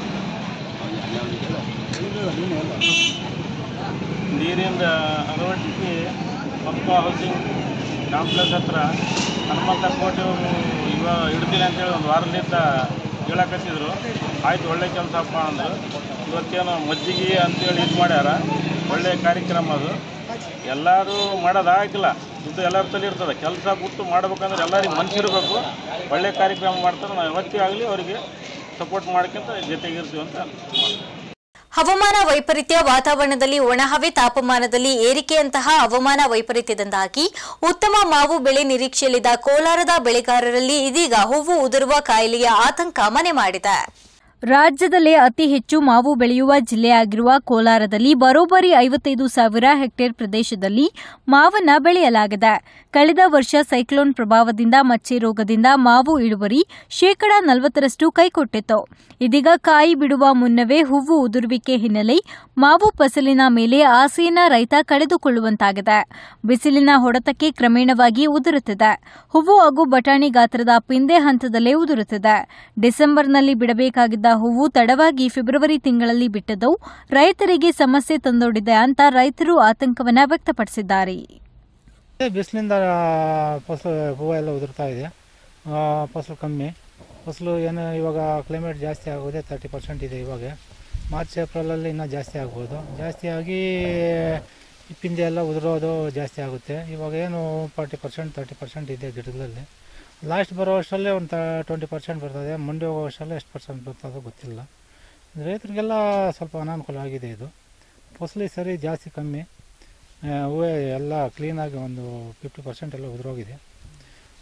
ನೀರಿನ ಅಳವಡಿಕೆ ಪಂಪ ಹೌಸಿಂಗ್ ಕಾಂಪ್ಲೆಕ್ಸ್ ಹತ್ರ ಹನುಮಂತ ಕೋಟೆ ಅವರು ಇವಾಗ ಇಡ್ತೀನಿ ಅಂತೇಳಿ ಒಂದು ವಾರದಿಂದ ಹೇಳಕತ್ತಿದ್ರು. ಆಯ್ತು, ಒಳ್ಳೆ ಕೆಲಸಪ್ಪ ಅಂದರು. ಇವತ್ತೇನು ಮಜ್ಜಿಗೆ ಅಂತೇಳಿ ಇದು ಮಾಡ್ಯಾರ. ಒಳ್ಳೆಯ ಕಾರ್ಯಕ್ರಮ ಅದು. ಎಲ್ಲರೂ ಮಾಡೋದಾಗಿಲ್ಲ, ಇದು ಎಲ್ಲರ ತಲೆ ಇರ್ತದೆ. ಕೆಲಸ ಬಿಟ್ಟು ಮಾಡ್ಬೇಕಂದ್ರೆ ಎಲ್ಲರಿಗೂ ಮನಸ್ಸಿರಬೇಕು. ಒಳ್ಳೆಯ ಕಾರ್ಯಕ್ರಮ ಮಾಡ್ತಾರೆ. ನಾವು ಯಾವತ್ತೂ ಆಗಲಿ ಅವರಿಗೆ ಸಪೋರ್ಟ್ ಮಾಡ್ಕೊಂತ ಜೊತೆಗಿರ್ತೀವಿ ಅಂತ. ಹವಾಮಾನ ವೈಪರೀತ್ಯ, ವಾತಾವರಣದಲ್ಲಿ ಒಣಹವೆ, ತಾಪಮಾನದಲ್ಲಿ ಏರಿಕೆಯಂತಹ ಹವಾಮಾನ ವೈಪರೀತ್ಯದಿಂದಾಗಿ ಉತ್ತಮ ಮಾವು ಬೆಳೆ ನಿರೀಕ್ಷೆಯಲ್ಲಿದ್ದ ಕೋಲಾರದ ಬೆಳೆಗಾರರಲ್ಲಿ ಇದೀಗ ಹೂವು ಉದುರುವ ಕಾಯಿಲೆಯ ಆತಂಕ ಮನೆ ಮಾಡಿದೆ. ರಾಜ್ಯದಲ್ಲೇ ಅತಿ ಹೆಚ್ಚು ಮಾವು ಬೆಳೆಯುವ ಜಿಲ್ಲೆಯಾಗಿರುವ ಕೋಲಾರದಲ್ಲಿ ಬರೋಬ್ಬರಿ 55,000 ಹೆಕ್ಟೇರ್ ಪ್ರದೇಶದಲ್ಲಿ ಮಾವನ್ನ ಬೆಳೆಯಲಾಗಿದೆ. ಕಳೆದ ವರ್ಷ ಸೈಕ್ಲೋನ್ ಪ್ರಭಾವದಿಂದ ಮಚ್ಚೆ ರೋಗದಿಂದ ಮಾವು ಇಳುವರಿ 40% ಕೈಕೊಟ್ಟಿತ್ತು. ಇದೀಗ ಕಾಯಿ ಬಿಡುವ ಮುನ್ನವೇ ಹೂವು ಉದುರುವಿಕೆ ಹಿನ್ನೆಲೆ ಮಾವು ಫಸಲಿನ ಮೇಲೆ ಆಸೆಯನ್ನ ರೈತ ಕಳೆದುಕೊಳ್ಳುವಂತಾಗಿದೆ. ಬಿಸಿಲಿನ ಹೊಡೆತಕ್ಕೆ ಕ್ರಮೇಣವಾಗಿ ಉದುರುತ್ತಿದೆ. ಹೂವು ಹಾಗೂ ಬಟಾಣಿ ಗಾತ್ರದ ಪಿಂದೆ ಹಂತದಲ್ಲೇ ಉದುರುತ್ತಿದೆ. ಡಿಸೆಂಬರ್ನಲ್ಲಿ ಬಿಡಬೇಕಾಗಿದ್ದ ಹೂವು ತಡವಾಗಿ ಫೆಬ್ರವರಿ ತಿಂಗಳಲ್ಲಿ ಬಿಟ್ಟದ್ದು ರೈತರಿಗೆ ಸಮಸ್ಯೆ ತಂದೊಡ್ಡಿದೆ ಅಂತ ರೈತರು ಆತಂಕವನ್ನ ವ್ಯಕ್ತಪಡಿಸಿದ್ದಾರೆ. ಬಿಸಿಲಿಂದ ಫಸಲು ಹೂವು ಎಲ್ಲ ಉದುರ್ತಾ ಇದೆ. ಫಸಲು ಕಮ್ಮಿ. ಫಸಲು ಏನು ಇವಾಗ ಕ್ಲೈಮೇಟ್ ಜಾಸ್ತಿ ಆಗೋದೆ 30% ಇದೆ. ಇವಾಗ ಮಾರ್ಚ್ ಏಪ್ರಿಲಲ್ಲಿ ಇನ್ನೂ ಜಾಸ್ತಿ ಆಗ್ಬೋದು. ಜಾಸ್ತಿ ಆಗಿ ಪಿಂದೆ ಎಲ್ಲ ಉದುರೋದು ಜಾಸ್ತಿ ಆಗುತ್ತೆ. ಇವಾಗ ಏನು 40% 30% ಇದೆ ಗಿಡಗಳಲ್ಲಿ. ಲಾಸ್ಟ್ ಬರೋ ವರ್ಷಲ್ಲೇ ಒಂದು 20% ಬರ್ತದೆ. ಮುಂದೆ ಹೋಗೋ ವರ್ಷಲ್ಲೇ ಎಷ್ಟು % ಬರ್ತದೋ ಗೊತ್ತಿಲ್ಲ. ರೈತರಿಗೆಲ್ಲ ಸ್ವಲ್ಪ ಅನಾನುಕೂಲ ಆಗಿದೆ. ಇದು ಫಸಲು ಸರಿ ಜಾಸ್ತಿ ಕಮ್ಮಿ. ಹೂವು ಎಲ್ಲ ಕ್ಲೀನಾಗಿ ಒಂದು 50% ಎಲ್ಲ ಉದುರೋಗಿದೆ.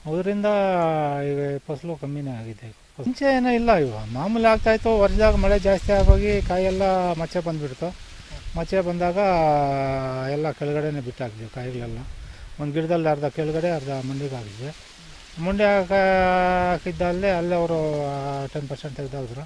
ಅದರಿಂದ ಈಗ ಫಸಲು ಕಮ್ಮಿನೇ ಆಗಿದೆ. ಮುಂಚೆ ಏನೂ ಇಲ್ಲ, ಇವಾಗ ಮಾಮೂಲಿ ಆಗ್ತಾಯಿತ್ತು. ವರ್ಷದಾಗ ಮಳೆ ಜಾಸ್ತಿ ಆಗೋಗಿ ಕಾಯೆಲ್ಲ ಮಚ್ಚೆ ಬಂದುಬಿಡ್ತು. ಮಚ್ಚೆ ಬಂದಾಗ ಎಲ್ಲ ಕೆಳಗಡೆನೇ ಬಿಟ್ಟಾಕಿದ್ವಿ ಕಾಯಿಗಳೆಲ್ಲ. ಒಂದು ಗಿಡದಲ್ಲಿ ಅರ್ಧ ಕೆಳಗಡೆ ಅರ್ಧ ಮಂಡಿಗೆ ಆಗಿದ್ವಿ. ಮುಂಡೆ ಹಾಕಿದ್ದಲ್ಲೇ ಅಲ್ಲೇ ಅವರು 10% ತೆಗೆದಾದ್ರು.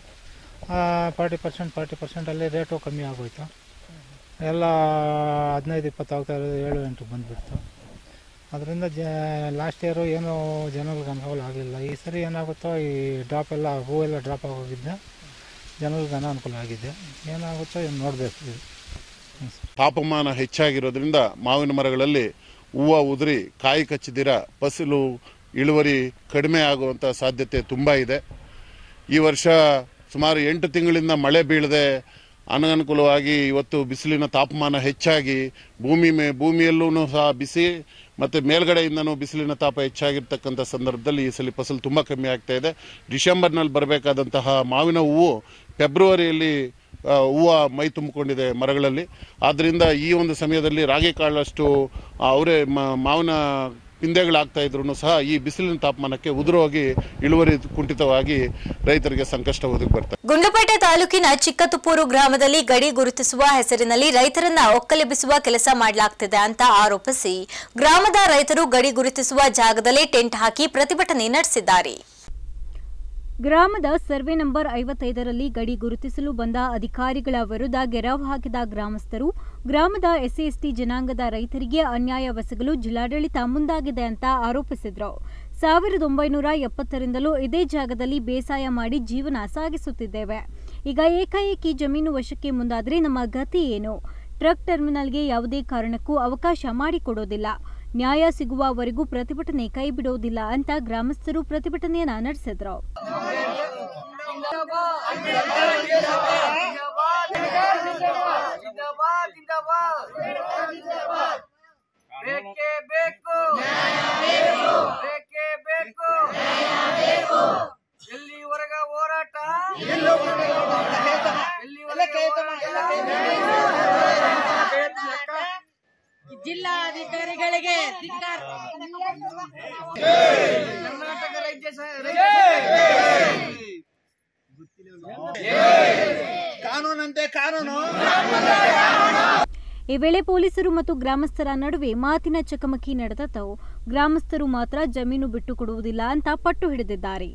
40% ಅಲ್ಲಿ ರೇಟು ಕಮ್ಮಿ ಆಗೋಯ್ತು. ಎಲ್ಲ 15-20 ಆಗ್ತಾ ಇರೋದು 7-8 ಬಂದುಬಿಡ್ತು. ಅದರಿಂದ ಲಾಸ್ಟ್ ಇಯರು ಏನೂ ಜನಗಳಿಗೆ ಅನುಕೂಲ ಆಗಲಿಲ್ಲ. ಈ ಸರಿ ಏನಾಗುತ್ತೋ ಈ ಡ್ರಾಪ್ ಎಲ್ಲ ಹೂವೆಲ್ಲ ಡ್ರಾಪ್ ಆಗೋಗಿದ್ದೆ, ಜನಗಳಿಗೆ ಅನಾನುಕೂಲ ಆಗಿದೆ. ಏನಾಗುತ್ತೋ ಏನು ನೋಡಬೇಕು. ತಾಪಮಾನ ಹೆಚ್ಚಾಗಿರೋದ್ರಿಂದ ಮಾವಿನ ಮರಗಳಲ್ಲಿ ಹೂವು ಉದುರಿ ಕಾಯಿ ಕಚ್ಚಿದಿರ ಫಸಲು ಇಳುವರಿ ಕಡಿಮೆ ಆಗುವಂಥ ಸಾಧ್ಯತೆ ತುಂಬ ಇದೆ. ಈ ವರ್ಷ ಸುಮಾರು 8 ತಿಂಗಳಿಂದ ಮಳೆ ಬೀಳದೆ ಅನನುಕೂಲವಾಗಿ ಇವತ್ತು ಬಿಸಿಲಿನ ತಾಪಮಾನ ಹೆಚ್ಚಾಗಿ ಭೂಮಿಯಲ್ಲೂ ಸಹ ಬಿಸಿ ಮತ್ತು ಮೇಲ್ಗಡೆಯಿಂದನೂ ಬಿಸಿಲಿನ ತಾಪ ಹೆಚ್ಚಾಗಿರ್ತಕ್ಕಂಥ ಸಂದರ್ಭದಲ್ಲಿ ಈ ಸಲ ಫಸಲು ತುಂಬ ಕಮ್ಮಿ ಆಗ್ತಾ ಇದೆ. ಡಿಸೆಂಬರ್ನಲ್ಲಿ ಬರಬೇಕಾದಂತಹ ಮಾವಿನ ಹೂವು ಫೆಬ್ರವರಿಯಲ್ಲಿ ಹೂವು ಮೈ ತುಂಬಿಕೊಂಡಿದೆ ಮರಗಳಲ್ಲಿ. ಆದ್ದರಿಂದ ಈ ಒಂದು ಸಮಯದಲ್ಲಿ ರಾಗಿ ಕಾಳಷ್ಟು ಅವರೇ ಮಾವಿನ ಪಿಂದೆಗಳಾಗ್ತಾ ಇದ್ರು ಸಹ ಈ ಬಿಸಿಲಿನ ತಾಪಮಾನಕ್ಕೆ ಉದುರೋಗಿ ಇಳುವರಿ ಕುಂಠಿತವಾಗಿ ರೈತರಿಗೆ ಸಂಕಷ್ಟ ಒದಗಿ ಬರ್ತಾರೆ. ಗುಂಡ್ಲುಪೇಟೆ ತಾಲೂಕಿನ ಚಿಕ್ಕತುಪ್ಪೂರು ಗ್ರಾಮದಲ್ಲಿ ಗಡಿ ಗುರುತಿಸುವ ಹೆಸರಿನಲ್ಲಿ ರೈತರನ್ನ ಒಕ್ಕಲೆಬ್ಬಿಸುವ ಕೆಲಸ ಮಾಡಲಾಗ್ತಿದೆ ಅಂತ ಆರೋಪಿಸಿ ಗ್ರಾಮದ ರೈತರು ಗಡಿ ಗುರುತಿಸುವ ಜಾಗದಲ್ಲೇ ಟೆಂಟ್ ಹಾಕಿ ಪ್ರತಿಭಟನೆ ನಡೆಸಿದ್ದಾರೆ. ಗ್ರಾಮದ ಸರ್ವೆ ನಂಬರ್ 55ರಲ್ಲಿ ಗಡಿ ಗುರುತಿಸಲು ಬಂದ ಅಧಿಕಾರಿಗಳ ವಿರುದ್ಧ ಗೆರವು ಹಾಕಿದ ಗ್ರಾಮಸ್ಥರು ಗ್ರಾಮದ ಎಸ್ಸಿ/ಎಸ್ಟಿ ಜನಾಂಗದ ರೈತರಿಗೆ ಅನ್ಯಾಯವೆಸಗಲು ಜಿಲ್ಲಾಡಳಿತ ಮುಂದಾಗಿದೆ ಅಂತ ಆರೋಪಿಸಿದರು. 1970ರಿಂದಲೂ ಇದೇ ಜಾಗದಲ್ಲಿ ಬೇಸಾಯ ಮಾಡಿ ಜೀವನ ಸಾಗಿಸುತ್ತಿದ್ದೇವೆ. ಈಗ ಏಕಾಏಕಿ ಜಮೀನು ವಶಕ್ಕೆ ಮುಂದಾದರೆ ನಮ್ಮ ಗತಿ ಏನು? ಟ್ರಕ್ ಟರ್ಮಿನಲ್ಗೆ ಯಾವುದೇ ಕಾರಣಕ್ಕೂ ಅವಕಾಶ ಮಾಡಿಕೊಡೋದಿಲ್ಲ. ನ್ಯಾಯ ಸಿಗುವವರೆಗೂ ಪ್ರತಿಭಟನೆ ಕೈಬಿಡೋದಿಲ್ಲ ಅಂತ ಗ್ರಾಮಸ್ಥರು ಪ್ರತಿಭಟನೆಯನ್ನ ನಡೆಸಿದ್ರು. ಜಿಲ್ಲಾಧಿಕಾರಿಗಳಿಗೆ ಕರ್ನಾಟಕ ರಾಜ್ಯ ಕಾನೂನಂತೆ ಕಾನೂನು. ಈ ವೇಳೆ ಪೊಲೀಸರು ಮತ್ತು ಗ್ರಾಮಸ್ಥರ ನಡುವೆ ಮಾತಿನ ಚಕಮಕಿ ನಡೆದವು. ಗ್ರಾಮಸ್ಥರು ಮಾತ್ರ ಜಮೀನು ಬಿಟ್ಟು ಕೊಡುವುದಿಲ್ಲ ಅಂತ ಪಟ್ಟು ಹಿಡಿದಿದ್ದಾರೆ.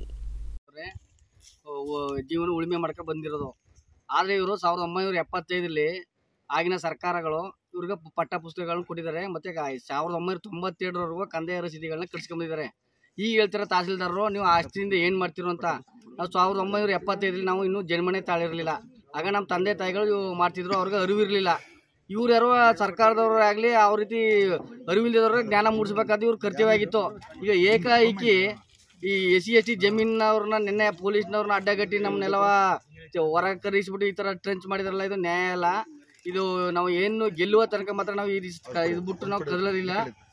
ಜೀವನ ಉಳಿಮೆ ಮಾಡ್ಕೊಂಡು ಬಂದಿರೋದು. ಆದರೆ ಇವರು 1975ರಲ್ಲಿ ಆಗಿನ ಸರ್ಕಾರಗಳು ಇವ್ರಿಗೆ ಪಟ್ಟ ಪುಸ್ತಕಗಳನ್ನು ಕೊಟ್ಟಿದ್ದಾರೆ. ಮತ್ತು 1997ರವರೆಗೂ ಕಂದಾಯ ರಸೀದಿಗಳನ್ನ ಕಟ್ಸ್ಕೊಂಡಿದ್ದಾರೆ. ಈಗ ಹೇಳ್ತಾರೆ ತಹಸೀಲ್ದಾರರು, ನೀವು ಆಸ್ತಿಯಿಂದ ಏನು ಮಾಡ್ತಿರೋ ಅಂತ. ನಾವು 1975ರಲ್ಲಿ ನಾವು ಇನ್ನೂ ಜನ್ಮನೆ ತಾಳಿರಲಿಲ್ಲ. ಆಗ ನಮ್ಮ ತಂದೆ ತಾಯಿಗಳು ಮಾಡ್ತಿದ್ರು, ಅವ್ರಿಗೆ ಅರಿವಿರಲಿಲ್ಲ. ಇವ್ರು ಯಾರೋ ಸರ್ಕಾರದವರು ಆಗಲಿ ಅವ್ರ ರೀತಿ ಅರಿವಿಲ್ಲದವ್ರಿಗೆ ಜ್ಞಾನ ಮೂಡಿಸ್ಬೇಕಾದ್ರೆ ಇವ್ರ ಕರ್ತವ್ಯ ಆಗಿತ್ತು. ಈಗ ಏಕಾಏಕಿ ಈ SC/ST ಜಮೀನವ್ರನ್ನ ನಿನ್ನೆ ಪೊಲೀಸ್ನವ್ರನ್ನ ಅಡ್ಡಗಟ್ಟಿ ನಮ್ಮನ್ನೆಲ್ಲವ ಹೊರಗೆ ಕರೆಸಿಬಿಟ್ಟು ಈ ಥರ ಟ್ರೆಂಚ್ ಮಾಡಿದಾರಲ್ಲ, ಇದು ನ್ಯಾಯ ಅಲ್ಲ. ಇದು ನಾವು ಏನು ಗೆಲ್ಲುವ ತನಕ ಮಾತ್ರ ನಾವು ಇದು ಬಿಟ್ಟು ನಾವು ಕದಲೋದಿಲ್ಲ.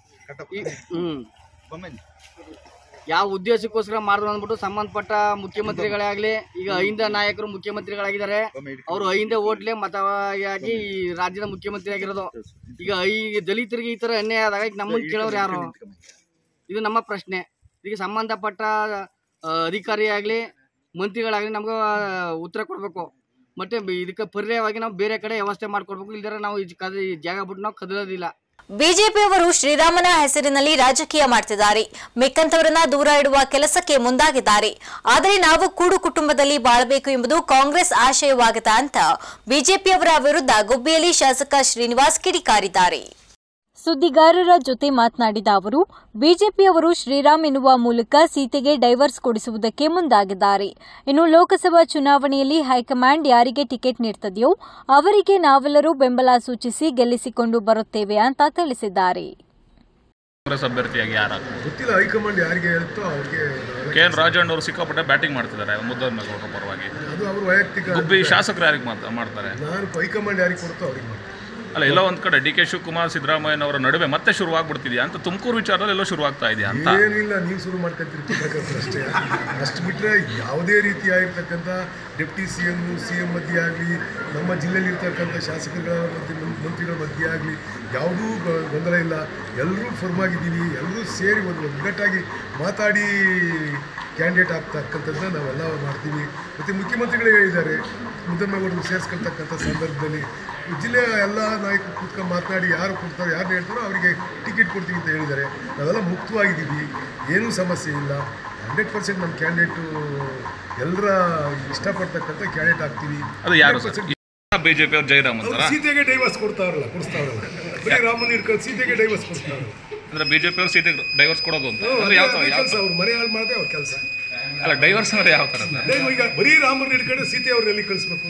ಯಾವ ಉದ್ದೇಶಕ್ಕೋಸ್ಕರ ಮಾಡಿದ್ರು ಅಂದ್ಬಿಟ್ಟು ಸಂಬಂಧಪಟ್ಟ ಮುಖ್ಯಮಂತ್ರಿಗಳೇ ಆಗಲಿ, ಈಗ 5 ನಾಯಕರು ಮುಖ್ಯಮಂತ್ರಿಗಳಾಗಿದ್ದಾರೆ. ಅವರು 5 ಓಟ್ಲೆ ಮತವಾಗಿ ಈ ರಾಜ್ಯದ ಮುಖ್ಯಮಂತ್ರಿ ಆಗಿರೋದು. ಈಗ ದಲಿತರಿಗೆ ಈ ಥರ ಅನ್ಯಾಯ ಆದಾಗ ಈಗ ನಮ್ಮನ್ನು ಕೇಳೋರು ಯಾರು? ಇದು ನಮ್ಮ ಪ್ರಶ್ನೆ. ಇದಕ್ಕೆ ಸಂಬಂಧಪಟ್ಟ ಅಧಿಕಾರಿ ಆಗಲಿ ಮಂತ್ರಿಗಳಾಗಲಿ ನಮ್ಗೆ ಉತ್ತರ ಕೊಡಬೇಕು. ಮತ್ತೆ ಇದಕ್ಕೆ ಪರ್ಯಾಯವಾಗಿ ನಾವು ಬೇರೆ ಕಡೆ ವ್ಯವಸ್ಥೆ ಮಾಡ್ಕೊಡ್ಬೇಕು. ಇಲ್ದರೆ ನಾವು ಈ ಜಾಗ ಬಿಟ್ಟು ನಾವು ಕದಲೋದಿಲ್ಲ. ಬಿಜೆಪಿಯವರು ಶ್ರೀರಾಮನ ಹೆಸರಿನಲ್ಲಿ ರಾಜಕೀಯ ಮಾಡ್ತಿದ್ದಾರೆ. ಮೆಕ್ಕಂತವರನ್ನ ದೂರ ಇಡುವ ಕೆಲಸಕ್ಕೆ ಮುಂದಾಗಿದ್ದಾರೆ. ಆದರೆ ನಾವು ಕೂಡು ಕುಟುಂಬದಲ್ಲಿ ಬಾಳಬೇಕು ಎಂಬುದು ಕಾಂಗ್ರೆಸ್ ಆಶಯವಾಗಿದೆ ಅಂತ ಬಿಜೆಪಿಯವರ ವಿರುದ್ಧ ಗುಬ್ಬಿಯಲ್ಲಿ ಶಾಸಕ ಶ್ರೀನಿವಾಸ್ ಕಿಡಿಕಾರಿದ್ದಾರೆ. ಸುದ್ದಿಗಾರರ ಜೊತೆ ಮಾತನಾಡಿದ ಅವರು, ಬಿಜೆಪಿಯವರು ಶ್ರೀರಾಮ್ ಎನ್ನುವ ಮೂಲಕ ಸೀತೆಗೆ ಡೈವರ್ಸ್ ಕೊಡಿಸುವುದಕ್ಕೆ ಮುಂದಾಗಿದ್ದಾರೆ. ಇನ್ನು ಲೋಕಸಭಾ ಚುನಾವಣೆಯಲ್ಲಿ ಹೈಕಮಾಂಡ್ ಯಾರಿಗೆ ಟಿಕೆಟ್ ನೀಡುತ್ತದೆಯೋ ಅವರಿಗೆ ನಾವೆಲ್ಲರೂ ಬೆಂಬಲ ಸೂಚಿಸಿ ಗೆಲ್ಲಿಸಿಕೊಂಡು ಬರುತ್ತೇವೆ ಅಂತ ತಿಳಿಸಿದ್ದಾರೆ. ಕಾಂಗ್ರೆಸ್ ಅಭ್ಯರ್ಥಿಯಾಗಿ ಗೊತ್ತಿಲ್ಲ, ಹೈಕಮಾಂಡ್ ಯಾರಿಗೆ ಹೇಳುತ್ತೋ ಅವ್ರಿಗೆ. KN ರಾಜಣ್ಣ ಅವರು ಸಿಕ್ಕಾಪಟ್ಟೆ ಬ್ಯಾಟಿಂಗ್ ಮಾಡ್ತಿದ್ದಾರೆ ಮುದ್ದನಗೌಡರ ಪರವಾಗಿ. ಅದು ಅವ್ರ ವೈಯಕ್ತಿಕ. ಗುಬ್ಬಿ ಶಾಸಕರು ಯಾರಿಗೆ ಮಾಡ್ತಾರೆ? ನಾನು ಹೈಕಮಾಂಡ್ ಯಾರಿಗೆ ಕೊಡುತ್ತೋ ಅವ್ರಿಗೆ ಮಾಡ್ತಾರೆ. ಅಲ್ಲ, ಎಲ್ಲೋ ಒಂದು ಕಡೆ ಡಿ ಕೆ ಶಿವಕುಮಾರ್ ಸಿದ್ದರಾಮಯ್ಯನವರ ನಡುವೆ ಮತ್ತೆ ಶುರುವಾಗ್ಬಿಡ್ತಿದೆಯಾ ಅಂತ ತುಮಕೂರು ವಿಚಾರದಲ್ಲಿ ಎಲ್ಲೋ ಶುರುವಾಗ್ತಾ ಇದೆಯಾ ಅಂತ? ಏನಿಲ್ಲ, ನೀವು ಶುರು ಮಾಡ್ಕೊಂತೀರಿ ಅಷ್ಟೇ. ಅಷ್ಟು ಬಿಟ್ಟರೆ ಯಾವುದೇ ರೀತಿಯಾಗಿರ್ತಕ್ಕಂಥ ಡೆಪ್ಟಿ ಸಿ ಎಂ ಮಧ್ಯೆ ಆಗಲಿ, ನಮ್ಮ ಜಿಲ್ಲೆಯಲ್ಲಿ ಇರ್ತಕ್ಕಂಥ ಶಾಸಕರುಗಳ ಮಧ್ಯೆ, ಮಂತ್ರಿಗಳ ಮಧ್ಯೆ ಆಗಲಿ ಯಾವುದೂ ಗೊಂದಲ ಇಲ್ಲ. ಎಲ್ಲರೂ ಫರ್ಮಾಗಿದ್ದೀವಿ. ಎಲ್ಲರೂ ಸೇರಿ ಒಂದು ಒಗ್ಗಟ್ಟಾಗಿ ಮಾತಾಡಿ ಕ್ಯಾಂಡಿಡೇಟ್ ಆಗ್ತಕ್ಕಂಥದ್ದನ್ನ ನಾವೆಲ್ಲ ಮಾಡ್ತೀವಿ. ಮತ್ತು ಮುಖ್ಯಮಂತ್ರಿಗಳೇ ಹೇಳಿದ್ದಾರೆ, ಮುದ್ದಮ್ಮೇಗೌಡರು ಸೇರಿಸ್ಕೊಳ್ತಕ್ಕಂಥ ಸಂದರ್ಭದಲ್ಲಿ ಜಿಲ್ಲೆಯ ಎಲ್ಲ ನಾಯಕರು ಕೂತ್ಕೊಂಡು ಮಾತನಾಡಿ ಯಾರು ಕೊಡ್ತಾರೋ, ಯಾರು ಹೇಳ್ತಾರೋ ಅವರಿಗೆ ಟಿಕೆಟ್ ಕೊಡ್ತೀವಿ ಅಂತ ಹೇಳಿದ್ದಾರೆ. ನಾವೆಲ್ಲ ಮುಕ್ತವಾಗಿದ್ದೀವಿ, ಏನೂ ಸಮಸ್ಯೆ ಇಲ್ಲ. 100% ನಮ್ಮ ಕ್ಯಾಂಡಿಡೇಟು ಎಲ್ಲರ ಇಷ್ಟಪಡ್ತಕ್ಕಂಥ ಕ್ಯಾಂಡಿಡೇಟ್ ಆಗ್ತೀವಿ. ಅದು ಯಾರು? ಬಿಜೆಪಿ ಅವ್ರು ಜಯರಾಮ್ ಅಂತ ಸೀತೆಗೆ ಡೈವರ್ಸ್ ಕೊಡ್ತಾರಲ್ಲ, ಬರೀ ರಾಮನ ಹಿಡ್ಕೊಂಡು ಸೀತೆಗೆ ಡೈವರ್ಸ್ ಕೊಡ್ತಾರಲ್ಲ. ಅಂದ್ರೆ ಬಿಜೆಪಿ ಅವ್ರು ಸೀತೆ ಡೈವರ್ಸ್ ಕೊಡೋದು ಅಂತ ಕೆಲಸ, ಅವ್ರು ಮನೆ ಹಾಳು ಮಾಡಿದೆ ಅವ್ರ ಕೆಲಸ ಅಲ್ಲ. ಡೈವರ್ಸ್ ಅಂದ್ರೆ ಯಾವ ಥರ? ಈಗ ಬರೀ ರಾಮನ ಹಿಡ್ಕೊಂಡು ಸೀತೆ ಅವ್ರು ಎಲ್ಲಿ ಕಳಿಸ್ಬೇಕು?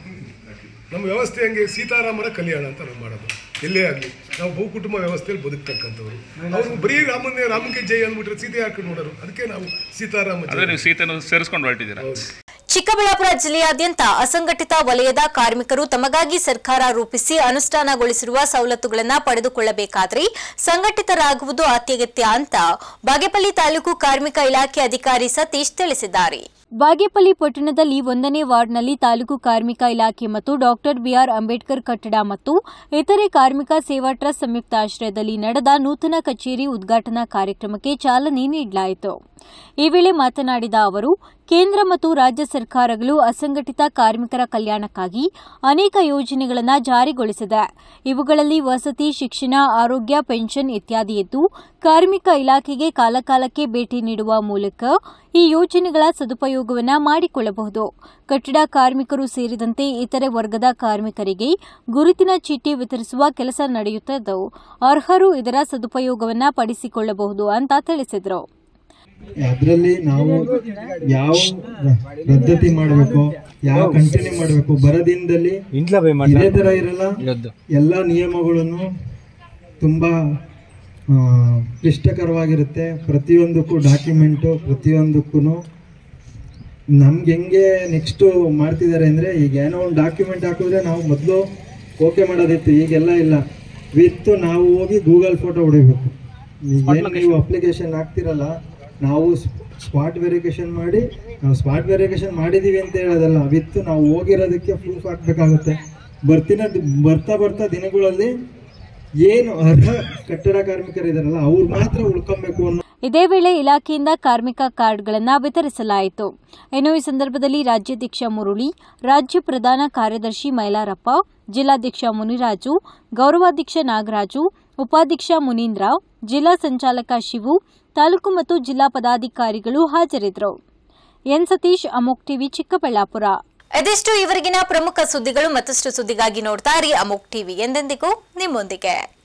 ನಮ್ಮ ವ್ಯವಸ್ಥೆ ಹಂಗೆ ಸೀತಾರಾಮನ ಕಲ್ಯಾಣ ಅಂತ ನಾವು ಮಾಡೋದು. ಎಲ್ಲೇ ಆಗಲಿ ನಾವು ಬಹುಕುಟುಂಬ ವ್ಯವಸ್ಥೆಯಲ್ಲಿ ಬದುಕ್ತಕ್ಕಂಥವ್ರು. ಅವರು ಬರೀ ರಾಮನಿಗೆ ಜೈ ಅಂದ್ಬಿಟ್ರೆ ಸೀತೆ ಹಾಕೊಂಡು ನೋಡೋರು. ಅದಕ್ಕೆ ನಾವು ಸೀತಾರಾಮ. ನೀವು ಸೀತೆಯನ್ನು ಸೇರಿಸ್ಕೊಂಡು ಹೊರಟಿದ್ದೀರಾ? ಚಿಕ್ಕಬಳ್ಳಾಪುರ ಜಿಲ್ಲೆಯಾದ್ಯಂತ ಅಸಂಘಟಿತ ವಲಯದ ಕಾರ್ಮಿಕರು ತಮಗಾಗಿ ಸರ್ಕಾರ ರೂಪಿಸಿ ಅನುಷ್ಠಾನಗೊಳಿಸಿರುವ ಸವಲತ್ತುಗಳನ್ನು ಪಡೆದುಕೊಳ್ಳಬೇಕಾದರೆ ಸಂಘಟಿತರಾಗುವುದು ಅತ್ಯಗತ್ಯ ಅಂತ ಬಾಗೇಪಲ್ಲಿ ತಾಲೂಕು ಕಾರ್ಮಿಕ ಇಲಾಖೆ ಅಧಿಕಾರಿ ಸತೀಶ್ ತಿಳಿಸಿದ್ದಾರೆ. ಬಾಗೇಪಲ್ಲಿ ಪಟ್ಟಣದಲ್ಲಿ 1ನೇ ವಾರ್ಡ್ನಲ್ಲಿ ತಾಲೂಕು ಕಾರ್ಮಿಕ ಇಲಾಖೆ ಮತ್ತು ಡಾಕ್ಟರ್ ಬಿಆರ್ ಅಂಬೇಡ್ಕರ್ ಕಟ್ಟಡ ಮತ್ತು ಇತರೆ ಕಾರ್ಮಿಕ ಸೇವಾ ಟ್ರಸ್ಟ್ ಸಂಯುಕ್ತಾಶ್ರಯದಲ್ಲಿ ನಡೆದ ನೂತನ ಕಚೇರಿ ಉದ್ಘಾಟನಾ ಕಾರ್ಯಕ್ರಮಕ್ಕೆ ಚಾಲನೆ ನೀಡಲಾಯಿತು. ಈ ವೇಳೆ ಮಾತನಾಡಿದ ಅವರು, ಕೇಂದ್ರ ಮತ್ತು ರಾಜ್ಯ ಸರ್ಕಾರಗಳು ಅಸಂಘಟಿತ ಕಾರ್ಮಿಕರ ಕಲ್ಯಾಣಕ್ಕಾಗಿ ಅನೇಕ ಯೋಜನೆಗಳನ್ನು ಜಾರಿಗೊಳಿಸಿದೆ. ಇವುಗಳಲ್ಲಿ ವಸತಿ, ಶಿಕ್ಷಣ, ಆರೋಗ್ಯ, ಪೆನ್ಷನ್ ಇತ್ಯಾದಿ ಇದ್ದು, ಕಾರ್ಮಿಕ ಇಲಾಖೆಗೆ ಕಾಲಕಾಲಕ್ಕೆ ಭೇಟಿ ನೀಡುವ ಮೂಲಕ ಈ ಯೋಜನೆಗಳ ಸದುಪಯೋಗವನ್ನು ಮಾಡಿಕೊಳ್ಳಬಹುದು. ಕಟ್ಟಡ ಕಾರ್ಮಿಕರು ಸೇರಿದಂತೆ ಇತರೆ ವರ್ಗದ ಕಾರ್ಮಿಕರಿಗೆ ಗುರುತಿನ ಚೀಟಿ ವಿತರಿಸುವ ಕೆಲಸ ನಡೆಯುತ್ತಿದ್ದು, ಅರ್ಹರು ಇದರ ಸದುಪಯೋಗವನ್ನು ಪಡಿಸಿಕೊಳ್ಳಬಹುದು ಅಂತ ತಿಳಿಸಿದರು. ಅದರಲ್ಲಿ ನಾವು ಯಾವ ರದ್ದತಿ ಮಾಡಬೇಕು, ಯಾವ ಕಂಟಿನ್ಯೂ ಮಾಡಬೇಕು, ಬರದಿಂದಲ್ಲಿ ಇದೇ ತರ ಇರಲ್ಲ. ಎಲ್ಲ ನಿಯಮಗಳನ್ನು ತುಂಬಾ ಕ್ಲಿಷ್ಟಕರವಾಗಿರುತ್ತೆ. ಪ್ರತಿಯೊಂದಕ್ಕೂ ಡಾಕ್ಯುಮೆಂಟು, ಪ್ರತಿಯೊಂದಕ್ಕೂ ನಮ್ಗೆ ಹೆಂಗೆ ನೆಕ್ಸ್ಟು ಮಾಡ್ತಿದ್ದಾರೆ ಅಂದರೆ, ಈಗ ಏನೋ ಒಂದು ಡಾಕ್ಯುಮೆಂಟ್ ಹಾಕಿದ್ರೆ ನಾವು ಮೊದಲು ಓಕೆ ಮಾಡೋದಿತ್ತು, ಈಗೆಲ್ಲ ಇಲ್ಲ. ವಿತ್ ನಾವು ಹೋಗಿ ಗೂಗಲ್ ಫೋಟೋ ಹೊಡಿಬೇಕು. ಈಗೇನು ನೀವು ಅಪ್ಲಿಕೇಶನ್ ಹಾಕ್ತಿರಲ್ಲ, ನಾವು ಸ್ಪಾಟ್ ವೆರಿಫಿಕೇಶನ್ ಮಾಡಿ, ನಾವು ಸ್ಪಾಟ್ ವೆರಿಫಿಕೇಶನ್ ಮಾಡಿದ್ದೀವಿ ಅಂತ ಹೇಳೋದಲ್ಲ, ವಿತ್ ನಾವು ಹೋಗಿರೋದಕ್ಕೆ ಪ್ರೂಫ್ ಹಾಕಬೇಕಾಗುತ್ತೆ. ಬರ್ತಾ ದಿನಗಳಲ್ಲಿ ಏನು ಅರ್ಹ ಕಟ್ಟಡ ಕಾರ್ಮಿಕರಿದಾರಲ್ಲ ಅವ್ರು ಮಾತ್ರ ಉಳ್ಕೊಬೇಕು ಅನ್ನೋ. ಇದೇ ವೇಳೆ ಇಲಾಖೆಯಿಂದ ಕಾರ್ಮಿಕ ಕಾರ್ಡ್ಗಳನ್ನು ವಿತರಿಸಲಾಯಿತು. ಇನ್ನು ಈ ಸಂದರ್ಭದಲ್ಲಿ ರಾಜ್ಯಾಧ್ಯಕ್ಷ ಮುರುಳಿ, ರಾಜ್ಯ ಪ್ರಧಾನ ಕಾರ್ಯದರ್ಶಿ ಮೈಲಾರಪ್ಪ, ಜಿಲ್ಲಾಧ್ಯಕ್ಷ ಮುನಿರಾಜು, ಗೌರವಾಧ್ಯಕ್ಷ ನಾಗರಾಜು, ಉಪಾಧ್ಯಕ್ಷ ಮುನೀಂದ್ರ, ಜಿಲ್ಲಾ ಸಂಚಾಲಕ ಶಿವು, ತಾಲೂಕು ಮತ್ತು ಜಿಲ್ಲಾ ಪದಾಧಿಕಾರಿಗಳು ಹಾಜರಿದ್ದರು. ಎನ್ ಸತೀಶ್, ಅಮೋಕ್ ಟಿವಿ, ಚಿಕ್ಕಬಳ್ಳಾಪುರ. ಇದಿಷ್ಟು ಇವರೆಗಿನ ಪ್ರಮುಖ ಸುದ್ದಿಗಳು. ಮತ್ತಷ್ಟು ಸುದ್ದಿಗಾಗಿ ನೋಡ್ತಾ ಇರಿ ಅಮೋಕ್ ಟಿವಿ, ಎಂದೆಂದಿಗೂ ನಿಮ್ಮೊಂದಿಗೆ.